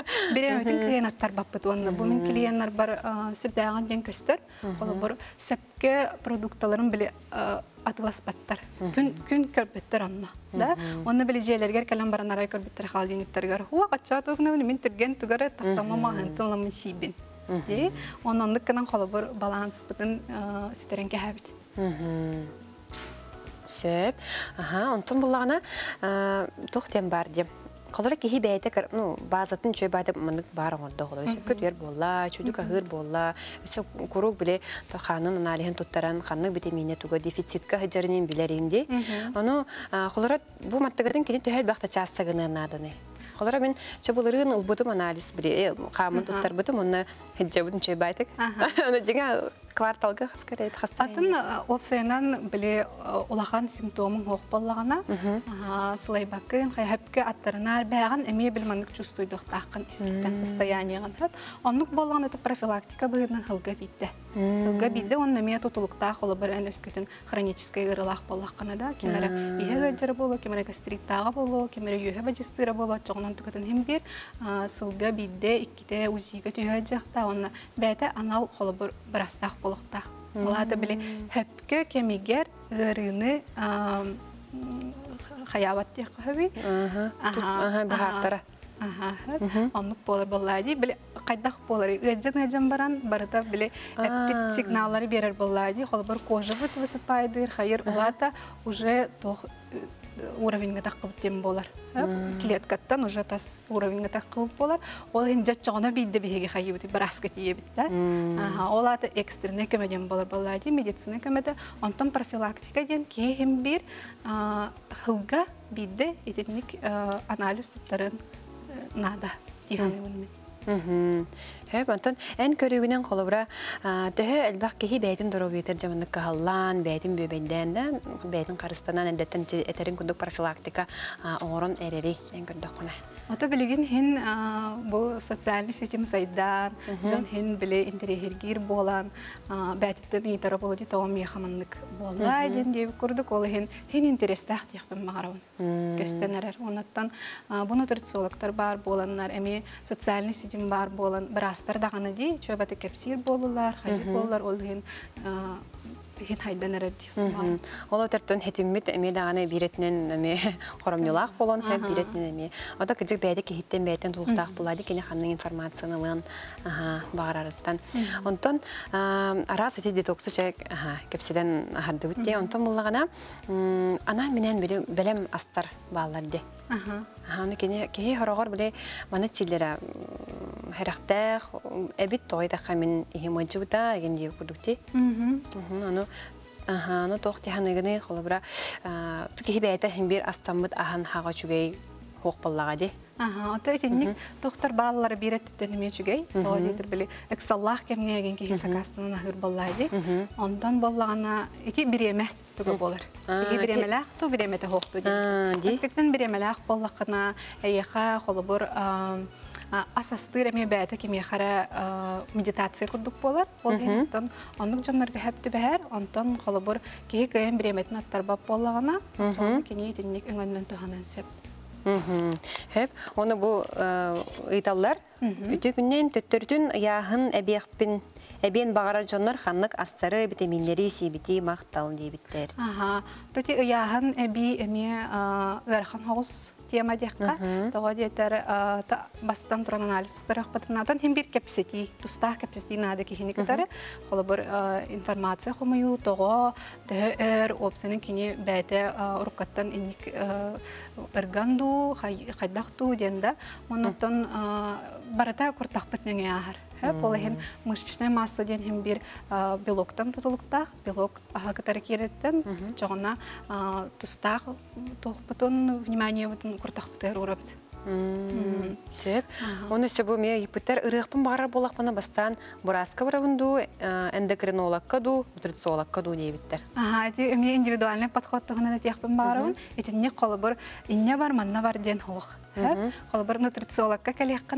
J: Біреудің клиенаттар баппыд оны. Бұл мен клиенттар бар сүрдәған ден көстір. Олы бір сөп höpke produktların bile atılас battар. Күн көрбеттер онна. Да? Онна били жээлерге калан баранарай көрбеттер халдиниттергер. Хуа кача тогна мен түрген түгәрә тасама махынтын ламын сибин. Ди, оннан кынан холобор баланс бутын сүтеренге хабит.
A: Сөп. Аха, онтон буллагына тохтем бар дип. Колора кихи бәйте, ну, базатын чөй бәйте мындык бар оңырды қолы. Өсі көт ер болла, чөйдік ағыр болла. Өсі құруқ біле қанын аналихын тұттаран, қанның витамине туға дефицитка хыджарынен білерінде. Оны қолора бұл маттығырдың кені төхәл бақта частығыны анадыны. Қолора мен чөбілерін ұлбытым анализ біле, қамын тұттар бұтым, оны хыджабытын чөй бәйтік. Оны жеңа кварталга хаскарайт хастайын.
J: Атын опсайынан біле улахан симптомын хоқпаллағана, сылай бақын, хайхапке аттарынар бәғын әме білмандық чувствуйдық тақын искиттен состояниеған хөп. Онлық болған это профилактика бұғырынан хылға бейді. Хылға бейді, оның әме тұтылықтақ олы бір ән өскетін хроническай ғырылақ болаққана да. Кемері ие ғаджары болу, кемері гастриттаға болу, кемері үйе бәжістері болу, жоғынан түгітін хем бір сылға бейді, иккіде үзігі түйе жақта, оны бәді анал қолы бір астақ болуқта. Олады біле хөпкі кемегер ғырыны қаяват дейік қөбі.
A: Бұғақтары.
J: Онлық болар болайды. Біле қайдақ болар. Өджен баран барыда біле әппет сигналары берер болайды. Қолы бір кожы бұт высыпайдыр. Хайыр олада уже уровеньге таққып тем болар. Клеткаттан уже тас уровеньге таққып болар. Ол ең жатчағына бейді бейге қайы бұты бір асқы тие бітті. Олады экстріне көмеден болар болайды. Медицина көмеді. Онтан профилактика ден кейхем бір хылға бейді ететінік анализ тұттарын нада дегені өнімен.
A: Хөп, антон, ән көрігінен қолыбыра түхі әлбақ кехи бәйтін дұру бейтір жамындық қағалан, бәйтін бөбәйден да, бәйтін қарыстанан әндеттен әтерін күндік профилактика оңырын әрері ән көрдік құна.
J: Ота білеген хен бұл социальный система сайдан, жан хен біле интерегергер болан, бәтіттен етары болу дейті оң мейхаманлық болла әден дейіп көрдік, ол хен интерестәқ дейіппен мағарауын көстен әрер. Онаттан бұл нутрициологтар бар боланлар, әме социальный система бар болан, бір астар дағаны дей, чөбәті кәпсир болулар, қайыр болулар, ол хен хайдан әрер дейіп.
A: Ол өтірттен хетіммет әме дағаны биретінен қорамнылақ болан, әм биретінен әме. Ода күджік бәйді кехеттен бәйттен тұлықтақ болады, кені қанның информациянылығын бағарарыттан. Онтон арас әте детоксы чәк кәпседен ағарды өтте. Онтон мұллағана ана менен бәлем астар бағаларды. Оны кеге хорағыр біле маны тилері хәріқтәқ, әбіт тоғайдаққа мен ехемаджы бұта, еген дейі күрдікте. Оны тоқты ханығыны қолыбыра түкеге бәйті хембер астамбыт ахан хаға чүгей хоқпаллаға де.
J: Ота етенік тоқтар балалары берет түттеніме жүгей. Тоға дейтір біле әксаллақ кәміне әген кеге сақастынан ағыр баллайды. Ондан баллағана еті біреме түгі болыр. Кеге біремеләқ тұ біреметі хоқты дейді. Өскектен біремеләқ баллақына әйеқа қолы бұр асастыр әме бәйті кеме қара медитация күрдік болар. Онтан ондық жанларға әпті бәр, онтан қолы бұр кеге көйен біреметін аттар бап боллағана, соны кене етенік өңіннен тұғанын сәп.
A: Хөп, оны бұл ұйталар үті күннен төттірдің яғын әбен бағарар жонлар қанлық астары витаминлері себеті мақталын дейбіттер.
J: Төте яғын әбі әме ғарқан хоғыз тема деққа. Тоға дейтер бастан тұран анализ тұтарақ батынатан hem bir кәпсеті, тұстақ кәпсеті нады кехені кітары. Қолы бір информация қомайу, тоға, төхі опсының кені бәйті ұрқаттан енік ұрганду, қайдақту денді. Онықтан барата құртақ бітнің ағыр. Ол ехен мышечная масса ден hem bir белоктан тұтылықтақ, белок аға кітары кереттен, жоғына тұстақ тоқпытын, внимание бұтын құртақ бұтыр ұрабыд.
A: Сөп. Оны сөбі ме епіттер ұрықпын бағарар болақпына бастан бұраска бұрағынду, эндокринологқа ду, нутрициологқа ду дейбіттер.
J: Әте өме индивидуальный подходтығына әтеқпін бағарауын, етіне қолы бір инне бар, манна бар ден хоқ. Қолы бір нутрициологқа кәлеққан әп,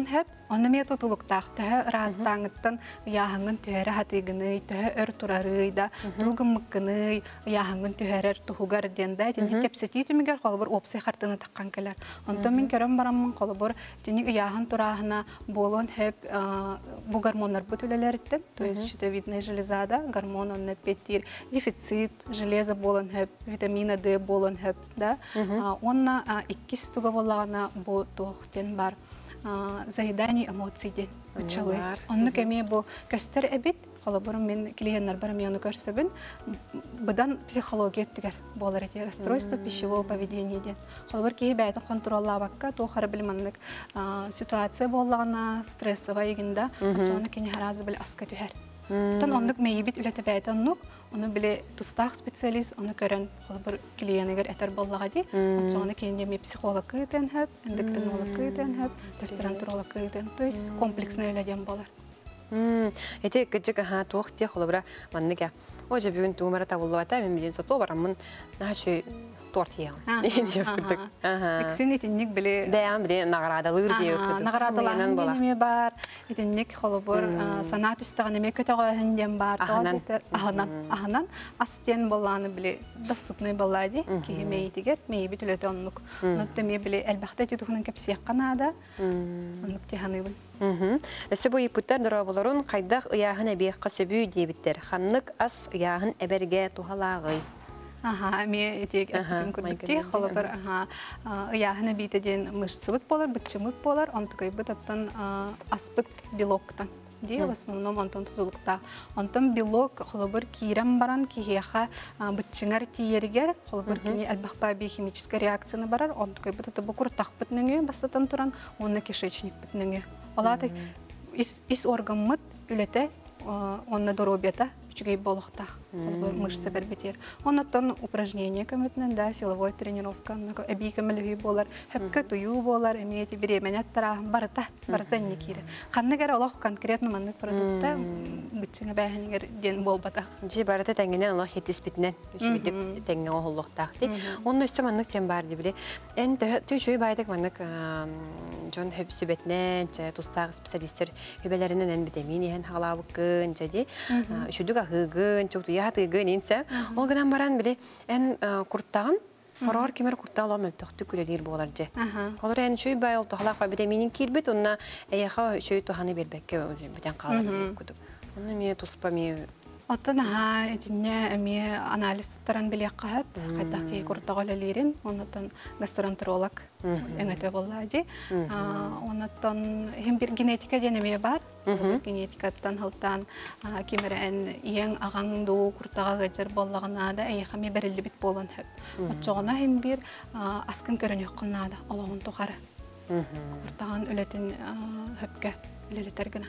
J: Онна мен тутулуктах төһө рааттаңыттан яһаңын төһөрө хатыгыны төһө өр турарыйда тугыммыккыны яһаңын төһөрөр туһугар денда тинди кепсети түмүгөр холбор опсы хартыны таккан келер. Онтон мен көрөм бараммын холбор тини яһын турахына болон хеп бу гормондар бүтүлелерден, то есть щитовидная железада, гормон онна петтир, дефицит железа болон хеп, витамина D болон хеп, да. Онна иккис туга боллагана бу тохтен бар. Заедание эмоций ден учалы. Онны кеме бу көстөр эбит, холоборум мен клиенттер барам яны көрсөбүн. Будан психология түгөр болар эти расстройство пищевого поведения ден. Холобор кей бәйтен контроллабакка тохары билманлык ситуация боллагана стрессовая егинда, ачаны кене харазы бил аска түһәр. Тон онлук мейбит үлете бәйтен нук, оны биле тустах специалист, оны көрөн холобор клиенттер этер боллага ди. Ачаны кене ме психолог кытен хеп, эндокринолог кытен хеп, гастроэнтеролог кытен, то есть комплексный үледен болар.
A: Эти кыжык туохте холобра манныга. Оже бүгүн тумара табылбата мен билен сото барамын. Нашы торт ям.
J: Иксин этинник биле
A: бәям биле наградалыр дип көтүп.
J: Наградалардан неме бар. Этинник холобор санат үстәгә неме көтөгөн дем бар. Ахнан астен болланы биле доступный боллади. Киме тигер мей битүләтә онлук. Нотта ме биле әлбәттә титухның кепсиек канада. Онлук тиханыбын.
A: Өсі бұй пұттар дұрабыларын қайдақ ұяғын әбек қасыбүй дейбіттер. Ханнық ас ұяғын әберге туғалағы.
J: Мен етек әпітім күрдікте. Қолыбыр ұяғын әбейтеден мұшсыбыт болар, бұтчымыт болар. Онтықай бұт аттан аспыт белоктан. В основном онтон тутулукта. Онтон белок холобыр кирем баран кихеха бытчыңар тиергер холобыр кини албахпа биохимическая реакцияны барар. Онтукай бутата букуртах бутныңы бастатан туран, онны кишечник бутныңы. Олаты ис органмыт үлете онны доробета үчүгей болохтах. Холобыр мышцы бербетер. Оннан упражнение көмөтнен да силовой тренировка, эби көмөлүгү болар, хепкө туюу болар, эмиети биременет тара барыта не кире. Канныгер олох конкретно маннык продукта битчиңе бәһенигер ден болбатах.
A: Жи барыта тәңгенен олох хетиспитнен үчүгүдүк тәңген оһоллуктах ди. Онны өссө маннык тем бар ди биле. Эн төчөй байдык маннык жон хөбсүбетнен, тустагы специалисттер хөбелеринен эн витамин эн халабыкын жади. Үчүдүк ахыгын, чокту яһатыгын инсе. Ол гынан баран биле эн курттагын хорор кемер куртта аламын тохты күлелер болар же. Олар эн чөй бай ол тохлак ба витаминин кирбит, онна эяха чөй туханы бербекке бүтән калыр дип күдүк. Онны ме туспа ме
J: Оттон этинне эми анализ туттаран билек кахып, кайдак куртаголелерин, оннотон гастроэнтеролог эңете боллади. Оннотон хем бир генетика денеме бар. Генетикаттан хылтан кимерен иең агаңду куртага гажер боллагына да эйхами берилди бит болон хеп. Отчогона хем бир аскын көрөнөк кыннада, олоғын тухары. Куртаган үлетин хөпкө үлелетергена.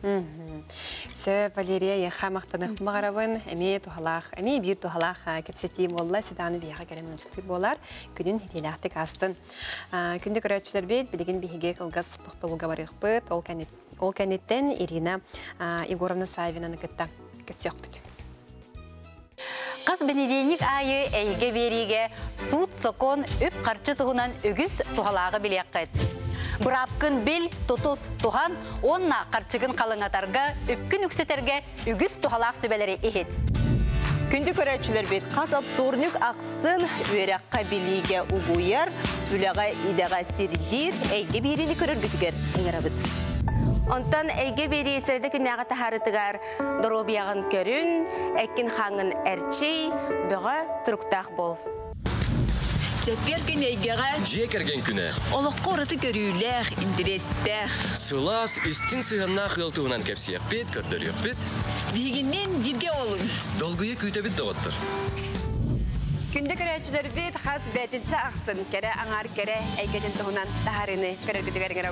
A: Сө Валерия яха мақтанық мағарабын, әме тухалақ, әме бір тухалақ кепсетейім олла, седаны бияға кәлемін жүткі болар, күнін хеделяқтық астын. Күнді көрәтшілер бет, білеген бейге қылғыз тоқтолуға барық бұд, ол кәнеттен Ирина Егоровна Савинаны күтті көсек бүт.
C: Қыз бенедейник айы әйге береге суд сокон өп қарчы тұғынан өгіз тухалағы білек қайд. Бұрапкын бел тұтыс туған, онна қарчығын қалыңатарға, өпкін үксетерге үгіз тухалақ сөбелері ехет.
D: Күнді көрәтшілер бет қас аптурнық ақсын өрәққа біліге ұғуяр, үліға идаға сердер, әйге берені көріргітігер еңірабыд.
E: Онтан әйге бері сәді күнәға тахарытығар доробияғын көрін, әкін қаңын әрчей, бұға тұрықтақ бол.
F: Жапер күн әйгеға
G: Жекерген күні.
F: олыққа ораты көрүлер, интерестер.
G: Сылас істің сығанна қылтуынан кәпсияқ бет, көрдіріқ бет.
F: Бігінен бірге олын.
G: Долгуе күйті бет доғыттыр.
A: Күнді көрәтшілер бет қаз бәтінсі ақсын, кәрі аңар кәрі әйгеден тұғынан тахарыны көріргідігер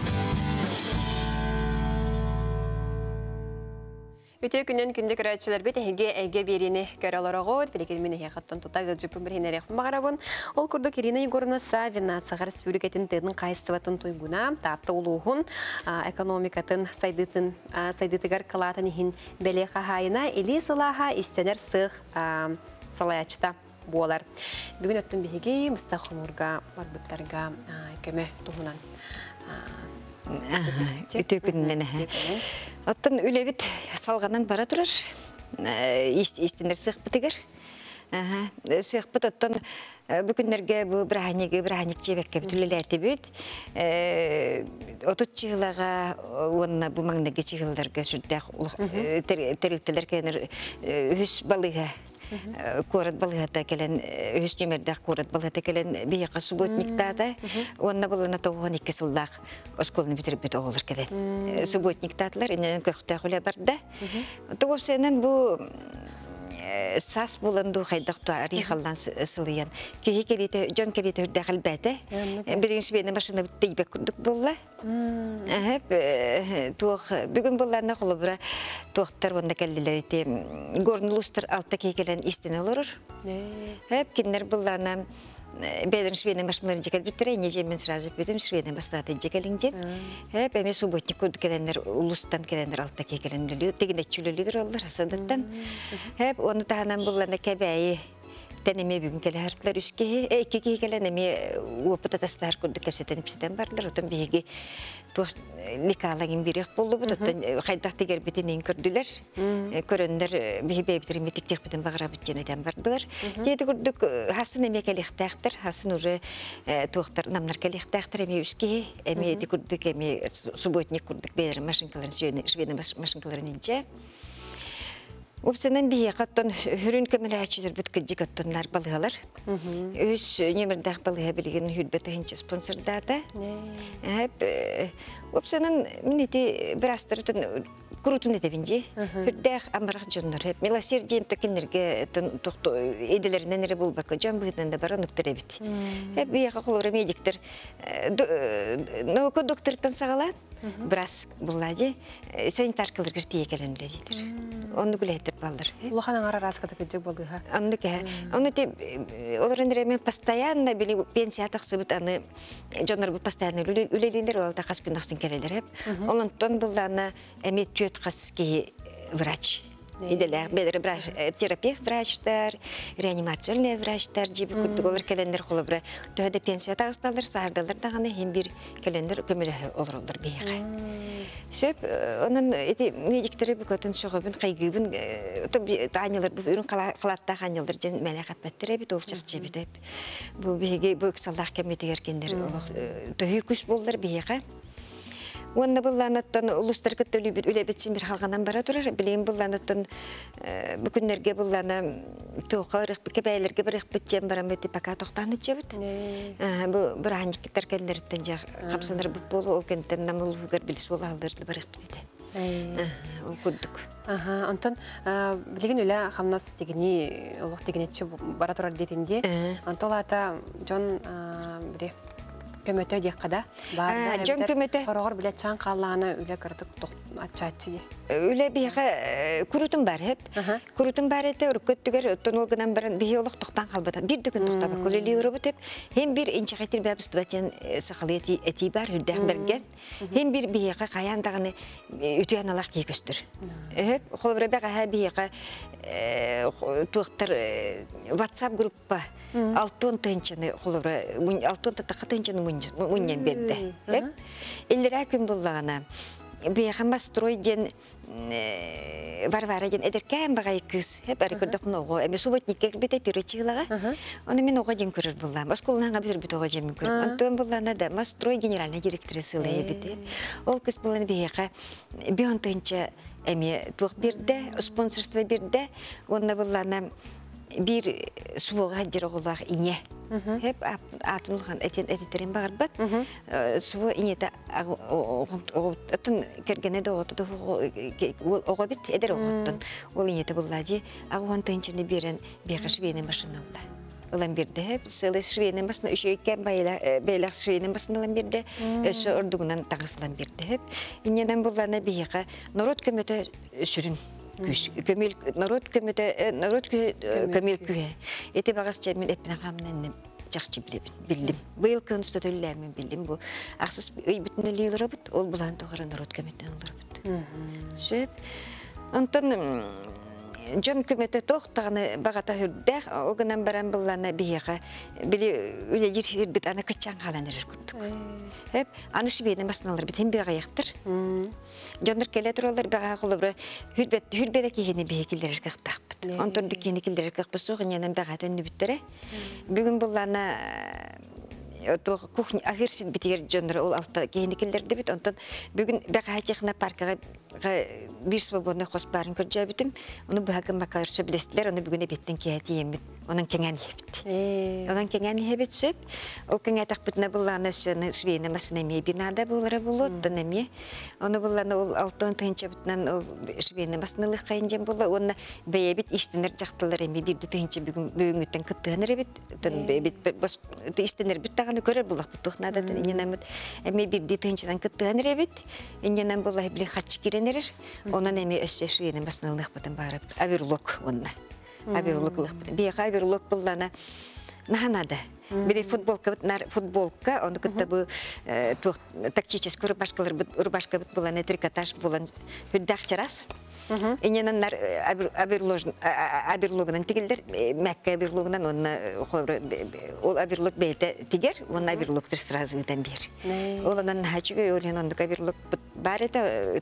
A: Өте күннен күнді көрәтшілер бет әйге берені көрәларағыд, білеген мені хеқаттан тұта ғылжыпын бір хенерек мағарабын. Ол күрдік Ирина Егоровна Савина сағар сүрігетін тәдің қайыстыватын тойгуна, татты ұлуғын, экономикатын сайдытығар қылатын ехін бәле қағайына, елі сылаға істенер сық салаячта болар. Бүгін өттін бейге мұстақ ғымырға, барбыттарға көмі тұғынан
K: Үтө күннен. Оттон үлебит салганан бара турар. Истинер сыхпытыгыр. Сыхпыт оттон бүкүннерге бу браханик жебекке бүтүлөлөртү бүт. Отут чыгылага онна бу маңнеге чыгылдарга сүрдәк теректелер кенер үс балыга корот балыгата келен үс нөмердәк корот балыгата келен бияка субботниктада онна булана 92 сылдак осколны бүтүрүп бит оголор келен. Субботниктатлар инен көктө көлө барда. Тогоп сенен бу сас буланду хайдакту арихалдан сылыян. Кеге келите, жон келите үрдәгәл бәте. Биринчи бене машина тейбек күрдүк булла. Тух бүгүн булларна холобра тухтар вонда келдилер ите. Горнулустар алтта кегелен истене олорор. Киндер булларна бедерин швейный машиналарын жекел биттере, неже мен сразу бедем швейный бастаты жекелинже. Эме субботник көрдү келендер, улустан келендер алтта кегелендер, тегине чүлөлүгөр олар асадаттан. Оны таханан булларна кебайы тенеме бүгүн келе хартлар үске, эки кегелен эме опытатастар көрдү көрсөтөнүп ситен бардылар, отон биги тух ликалагын бирек болду бут, отон кайдак тегер битинен көрдүлөр. Көрөндөр биги бебитер метиктек битен багыра битенеден бардылар. Деди көрдүк хасын эме келектактыр, хасын уже тухтар намнар келектактыр эме үске, эме эти көрдүк эме субботник көрдүк бер машинкаларын швейный машинкаларын инже. Опсенен бие каттан хүрүн көмөлөчүлөр бүткүҗи каттанлар балыгалар. Өз нөмердәк балыга билген хүрбәте хинче спонсордата. Опсенен минети брастыртын крутун эдебинҗи. Хүрдәк амрак жоннор хеп милосердиен текеннерге тохто эделеринен эре булбак жон быгытында бара нуктер бит. Хеп бие калыр медиктер. Доктортан сагалат. Брас буллади санитаркалар гертие келендеридер. Onu güledir baldır.
A: Улаханан арараската кеҗек болгыга.
K: Аны ке. Аны те оларын ремен постоянно били пенсия таксыбыт аны жоннор бу постоянно үлелилер ол да кас күн аксын келелер хеп. Онтон булларны эмет төт каски врач. Иделер бедер врач, терапевт врачтар, реанимационный врачтар жиби күрдүк олар келендер холобра. Төһөдө пенсия тагысталар, саардалар даганы һәм бир келендер көмөлө олордор бияга. Сөп, onun эти медиктери бүкөтүн шогобун кайгыбын таанялар бу үрүн калатта ханялар жен меле капаттыр бит ол чакчы бит. Бу биге бу ксалдак кеметер кендер төһү күс болдур бияга. Онда булланаттан улустар көттөлү бит үлебетсин бир халганан бара турар. Билем булланаттан бүкүннерге буллана тоокарык кебейлерге бир битен барам эти пока токтаны чебит. Бу бир ханжиктер кендерден жак капсаныр бу болу ол кенттен намылыгыр билс болалдырды бир бит. Ол күрдүк.
A: Антон билген үле хамнас дегени улук дегенечи бара турар детинде. Антолата жон бире көмөтө декада бар.
K: Жон көмөтө.
A: Хорогор биле чаң калланы үле кырдык ачачы.
K: Үле бияга курутун бар хеп. Курутун бар эте өркөттүгөр тонолгунан баран биолог токтан калбата. Бир дүкүн токтап көлөлү робот хеп. Hem bir инчегетир бабыс батен сахалети эти бар хүддән берген. Hem bir бияга каяндагыны үтүен алак кекөстүр. Хеп холбра бага бияга туктар WhatsApp группа алтон тенчене холбра алтон татакатенчене муньян берди. Хеп. Эллера күн буллагана бияга строй ден Варвара ден эдеркән багай кыз хеп арыкырдык ного эме субботникке бите пирочилага аны мен ого ден көрөр булам осколнага бир бит ого ден көрөр антон буллана да мастрой генеральный директоры сылай бите ол кыз буланы бияга бионтынча эме тук бирде спонсорство бирде онда буллана бир суга жирогулак ине hep atılgan eterin bağırbat su inete atın kergene de otu o bit eder otun o inete bulladı ağın tençini biren beğaş beyne maşınında olan bir de hep sele şveyne masna üşeyken beyler şveyne masna olan bir de şu orduğundan tağıslan bir de hep ineden bullana biyaga narod kömete sürün kömül narod kömül kühe ete bağış cemin epine kamnen жақсы білдім. Бұл күністі төлілермен білдім. Бұл ақсыз бүтін өлейлері бұд, ол бұлан тоғырын народ көметтен олар бұд. Сөп. Онтан жон көмөтө тоқтағаны бағата хүрдәк, оғынан баран бұлланы бейеға, білі үлі жер бит аны кытчан қаланырыр күрдік. Аны шыбейді масыналар бітен бір ғаяқтыр. Жондар келе тұралар баға қолы бұра хүрбеді кейгені бейекілдерер қықтақ бұд. Онтырды кейгені келдерер қық бұд соғынянан баға төнді біттірі. Бүгін бұлланы кухня агерсит битер жондар ол алта кейникелдерде бит онтон бүгүн бага техна паркага бир свободный хоспарын көржө битим уну багы макалар сөбүлестилер уну бүгүн беттен кияти емит онун кеңен ебит онун кеңен ебит сөп ол кеңе такбытна булланы сөны свейна масына ме бинада булара булут донеме ону булланы ол алтын тынча битнан ол свейна масынылык кайынжем булла онна бейбит иштенер жактылар эми бирди тынча бүгүнгүттен кыттыгыныр бит бит бос иштенер бит аны көрөр булак бутухнада иненемет эми бир дитенчен кыттыган ребит иненем булай били хатчы киренер онан эми өссөшүнө басналык бутун барып аверлок онна аверлоклык бияга аверлок буллана наханада били футболка футболка оны кыттабы тактический рубашка бут булана трикотаж булан хүддахчарас инененнар аверлогынан тигилдер мәккә аверлогынан онна ол аверлог бейте тигер онна аверлогтыр сразыдан бер оланан хачыгы олен ондук аверлог бар это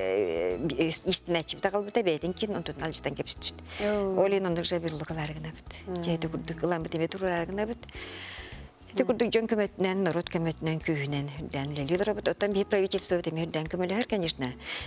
K: истиначы тагылбыта бейтен кин онтон алжытан кепстит олен ондук аверлоглары гына бит жайды курдук ламбы теме турар гына бит Текурдук жон көмөтүнөн, народ көмөтүнөн күйүнөн хүддән лелилер бит. Оттан бир правительство демерден көмөлөр, конечно.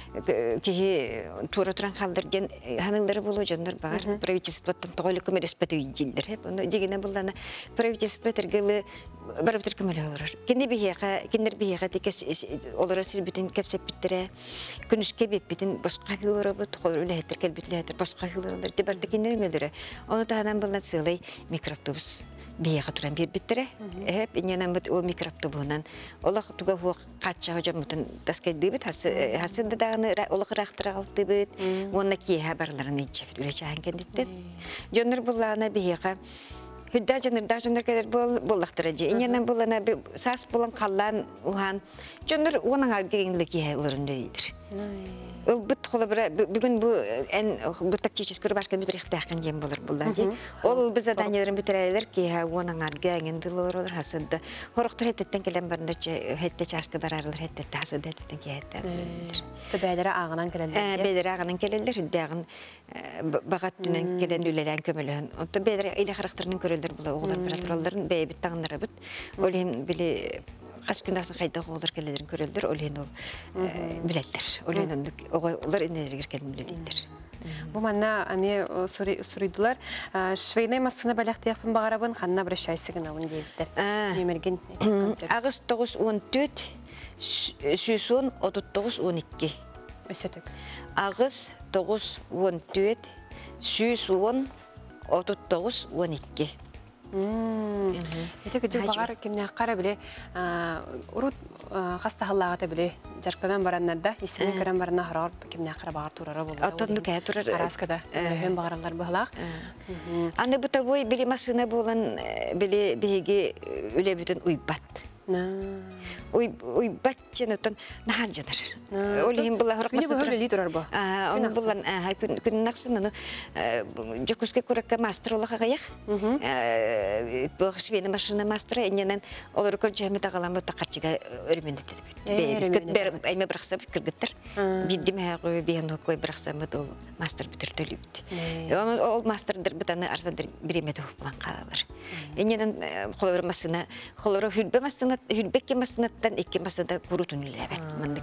K: Кихи тура туран халдырген ханылдары болу жондар бар. Правительствоттан тоголы көмөрөспөт үйдилдер. Хеп аны дегене булланы правительство тергеле барып көмөлөр. Киндер бияга текес олар сирбитин кепсеп биттере. Күнүскө бепбитин башка хылары бут, өлөтөр келбитлетер, башка хылары дебарда киндер өлөрө. Аны таанан булна сылай микроавтобус бияга туран бир биттере. Хеп иненен бит ол микроавтобунан олак туга хуак кача жамутун таскайды бит хасында дагы олак рахтыра алды бит. Онна ки хабарларын ичеп үлечен кендитте. Жонор буллана бияга хүддә жонор келер боллактыра же. Иненен буллана сас булан каллан ухан жонор онун агеңлиги олорун дейдир. Ул бит холобра бүгүн бу бу тактический рубашка бит рихтахын жем болор булда. Ол биз заданияларын битерелер ки онун аргаңын дылор хасында. Хороктор хеттен келен барныча хетте часка барарлар хетте хасында хеттен киетте.
A: Төбәләре агынан келелер.
K: Бедер агынан келелер хүддәгын багат түнен келен үлелән көмөлөн. Онта бедер иле характерин көрөлдөр була оглар операторларын бейбит тагыннары бит. Ол эм били Қашкындасын қайда қолдар келедерін көрелдер, олен ол білеттер. Олен олар энергер келін білелендер.
A: Бұл манна әме сұрыдылар. Швейнай масқына бәліқтияқпын бағарабын, қанына бірішайсығын ауын дейбіттер. Немерген
K: Ағыз 9-14, сүйсін 39-12.
A: Өсетік.
K: Ағыз 9-14, сүйсін 39-12.
A: Ете күдік бағар кемне қара біле ұрут қастағылағыта біле жарқпамен бараннарда естіне көрен барына қарағыр кемне қара бағар турары болды.
K: Атонды кәе турар.
A: Араскада өлген бағаралар бұғылақ.
K: Аны бұта бой біле масына болан біле бейге өле бүтін ұйбат. Уйбат жөнөтөн нахал жанар. Олин була хоракмасы.
A: Күнү бөлөли турар бу.
K: Аны булан күн наксын аны жокуске көрөккө мастер олага гаяк. Бу швейна машина мастера энен олар көрчөмө тагалам такачыга өрмөндөтө бит. Бер айме бракса бит кыргыттыр. Бидиме гой бияно кой бракса модол мастер битертөлү бит. Ол мастердер битаны артадыр биремете булан калалар. Энен холор машина холор хүлбе машина хүлбекке машинаттан эки машинада курутун лебет.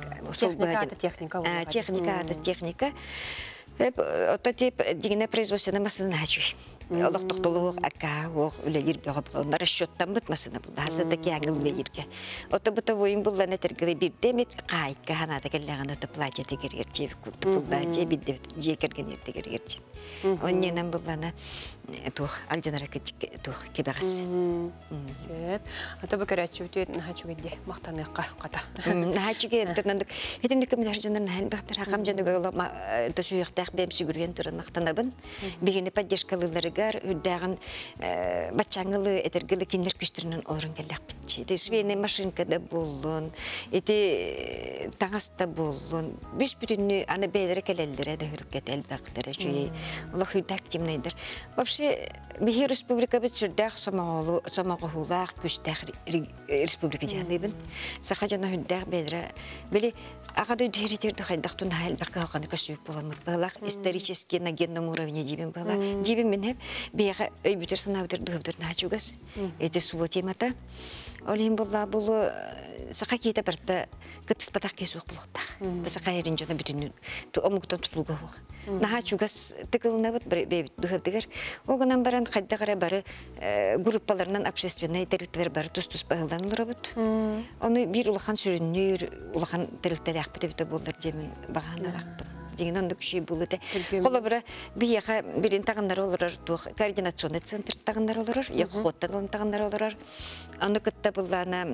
K: Техника. Ото тип дигене производственная машина хачуй. Олох токтолук ака ох үлегир бөгөп ондар расчёттан бутмасына булда. Хасыдагы аңгыл үлегирге. Ото бута воюн буллана тергеле бир демет кайка ханада келгән ото платье тегергер жеп булда же бидде жекерген ертегергер. Оннен буллана тух алжанара тух кебегас.
A: Сөп. Ата бу көрәчү төт нахачугедде мактаныкка ката.
K: Нахачуге тәнәндек. Хетендек мен хәҗәннәр нәһән бәхтер хакам җәнәгә ула төшүяктак бем сигүргән турын мактанабын. Бигене поддержкалыларыгар үдәгән бачаңылы этергеле киндер күстернән орын гәләк битче. Дәшвене машинкада булган. Эти таңаста булган. Биш бүтүнне аны бәйләре келәлдәре дә хөркәт әлбәктәре шуй. Ула хүдәк тимнәйдер. Вообще бихи республика бит сүрдәк самагылак күстәк республика җаныбын. Саха җана хүдәк бәйләре. Биле агады директор хайдактун әлбәк калган көсүп буламы. Балак исторически на генном уровне дибен бала. Дибен менеп бияга өй бүтер сынавдыр дөгөдөр начугас. Эти сулы темата. Олин булла булу саха кита барта кытыс патак кесук булыкта. Саха ерин жана бүтүн омуктан тутулга хук. Наха чугас тыкылына бит бебит дөгөдөгөр. Огынан баран кайда кара бары группаларынан общественный территория бары тус-тус багылдан уларабыт. Оны бир улахан сүрүнүр, улахан территория акпыты болдар демен баганаракпын. Деген ондық шүй бұл өте. Қолы бірі бияға бірін тағындар олырар, координационный центр тағындар олырар, еқі қоттан тағындар олырар. Оны күтті бұллана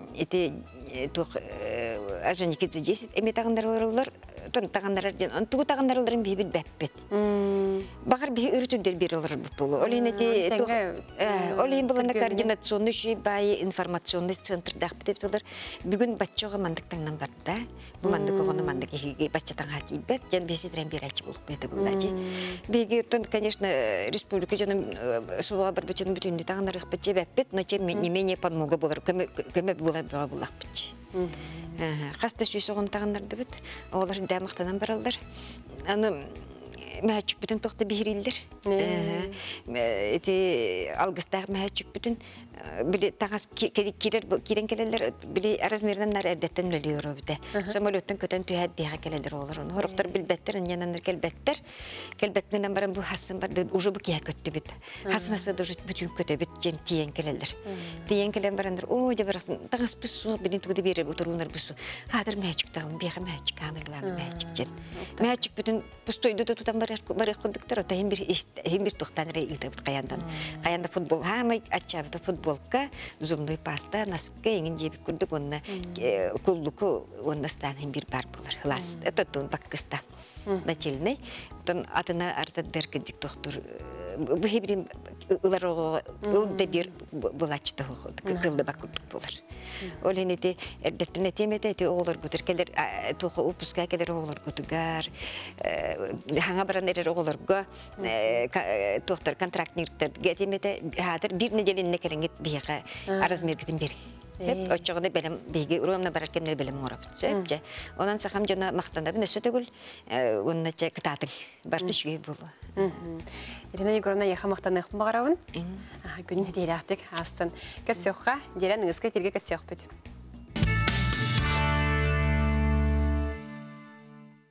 K: ажанеке 10 әме тағындар олырар, тағындар ден, оны тұғы тағындар олырын бейбіт бәппет. Бағар бей үрітіндер бері олырар бұл болу. Олейін бұлана координационный шүй байы информационный центр дақпет олар. Бүгін батчоға мандықтаңнан барды. Бұл мандық оғыны мандық егеге батчатан хати бәт. Жан бесидрен берәлчі болып бәді бұлдади. Беге, конечно, республика жаным суға бір бүтін бүтінді тағынарық бәтче бәппет, но тем не менее подмога болар, көмеп болар бұлақ бәтче. Қаста сүйсі оғын тағынарды бүт, оғылар дәміқтанан баралдар. Аны мәхәчік бүтін тоқты бейрелдер. Алғыстағы мәхәчік бүтін били тагас кирен келелер били размеринен нар эрдеттен өлүөр обите. Самолеттен көтөн түйәт бияга келелер олар. Хороктор билбеттер, янандар келбеттер. Келбеттен баран бу хасын бар, уже бу кия көттү бит. Хасынасы да бүтүн көтө бит жен тиен келелер. Тиен келен барандар, о жабарсын, тагас бусу билин тугуды берип отурунар бусу. Хатыр мәчик тагым, бияга мәчик камыглам мәчик жен. Мәчик бүтүн пустойду да тутан бар кылдыктар, та бир туктан рейгде бит каяндан. Каянда футбол хамай ачабыда футбол зумной паста, наска, еңін жебік күрдік, онына күлдікі оннастан бір бар болар. Хлас, это тон баққыста. Начальный, тон атына артадыр кәдік доқтор. Бұхебірін ұлар ұлда бір бұлачты қылды бақ күрдік болар. Ол әнеті әрдеттін әтемеді, әте оғылар көтір келер, тоқы ұпысқа келер оғылар көтігар, хаңа баран әрер оғыларға тоқтар контрактнерді әтемеді, хадыр бір неделінне кәріңет бейға аразмергетін бері. Очоғыда бәлем бейге ұруымна барар кемнер бәлем орап. Сөпче. Онан сақам жона мақтандабын өсі төгіл, онына чә кытатың. Барты шүйе болу.
A: Ирина Егоровна яха мақтанықтың бағарауын? Күнін дейілі ақтық астын. Көсіоққа, дерен ұңызға перге көсіоқ бүді.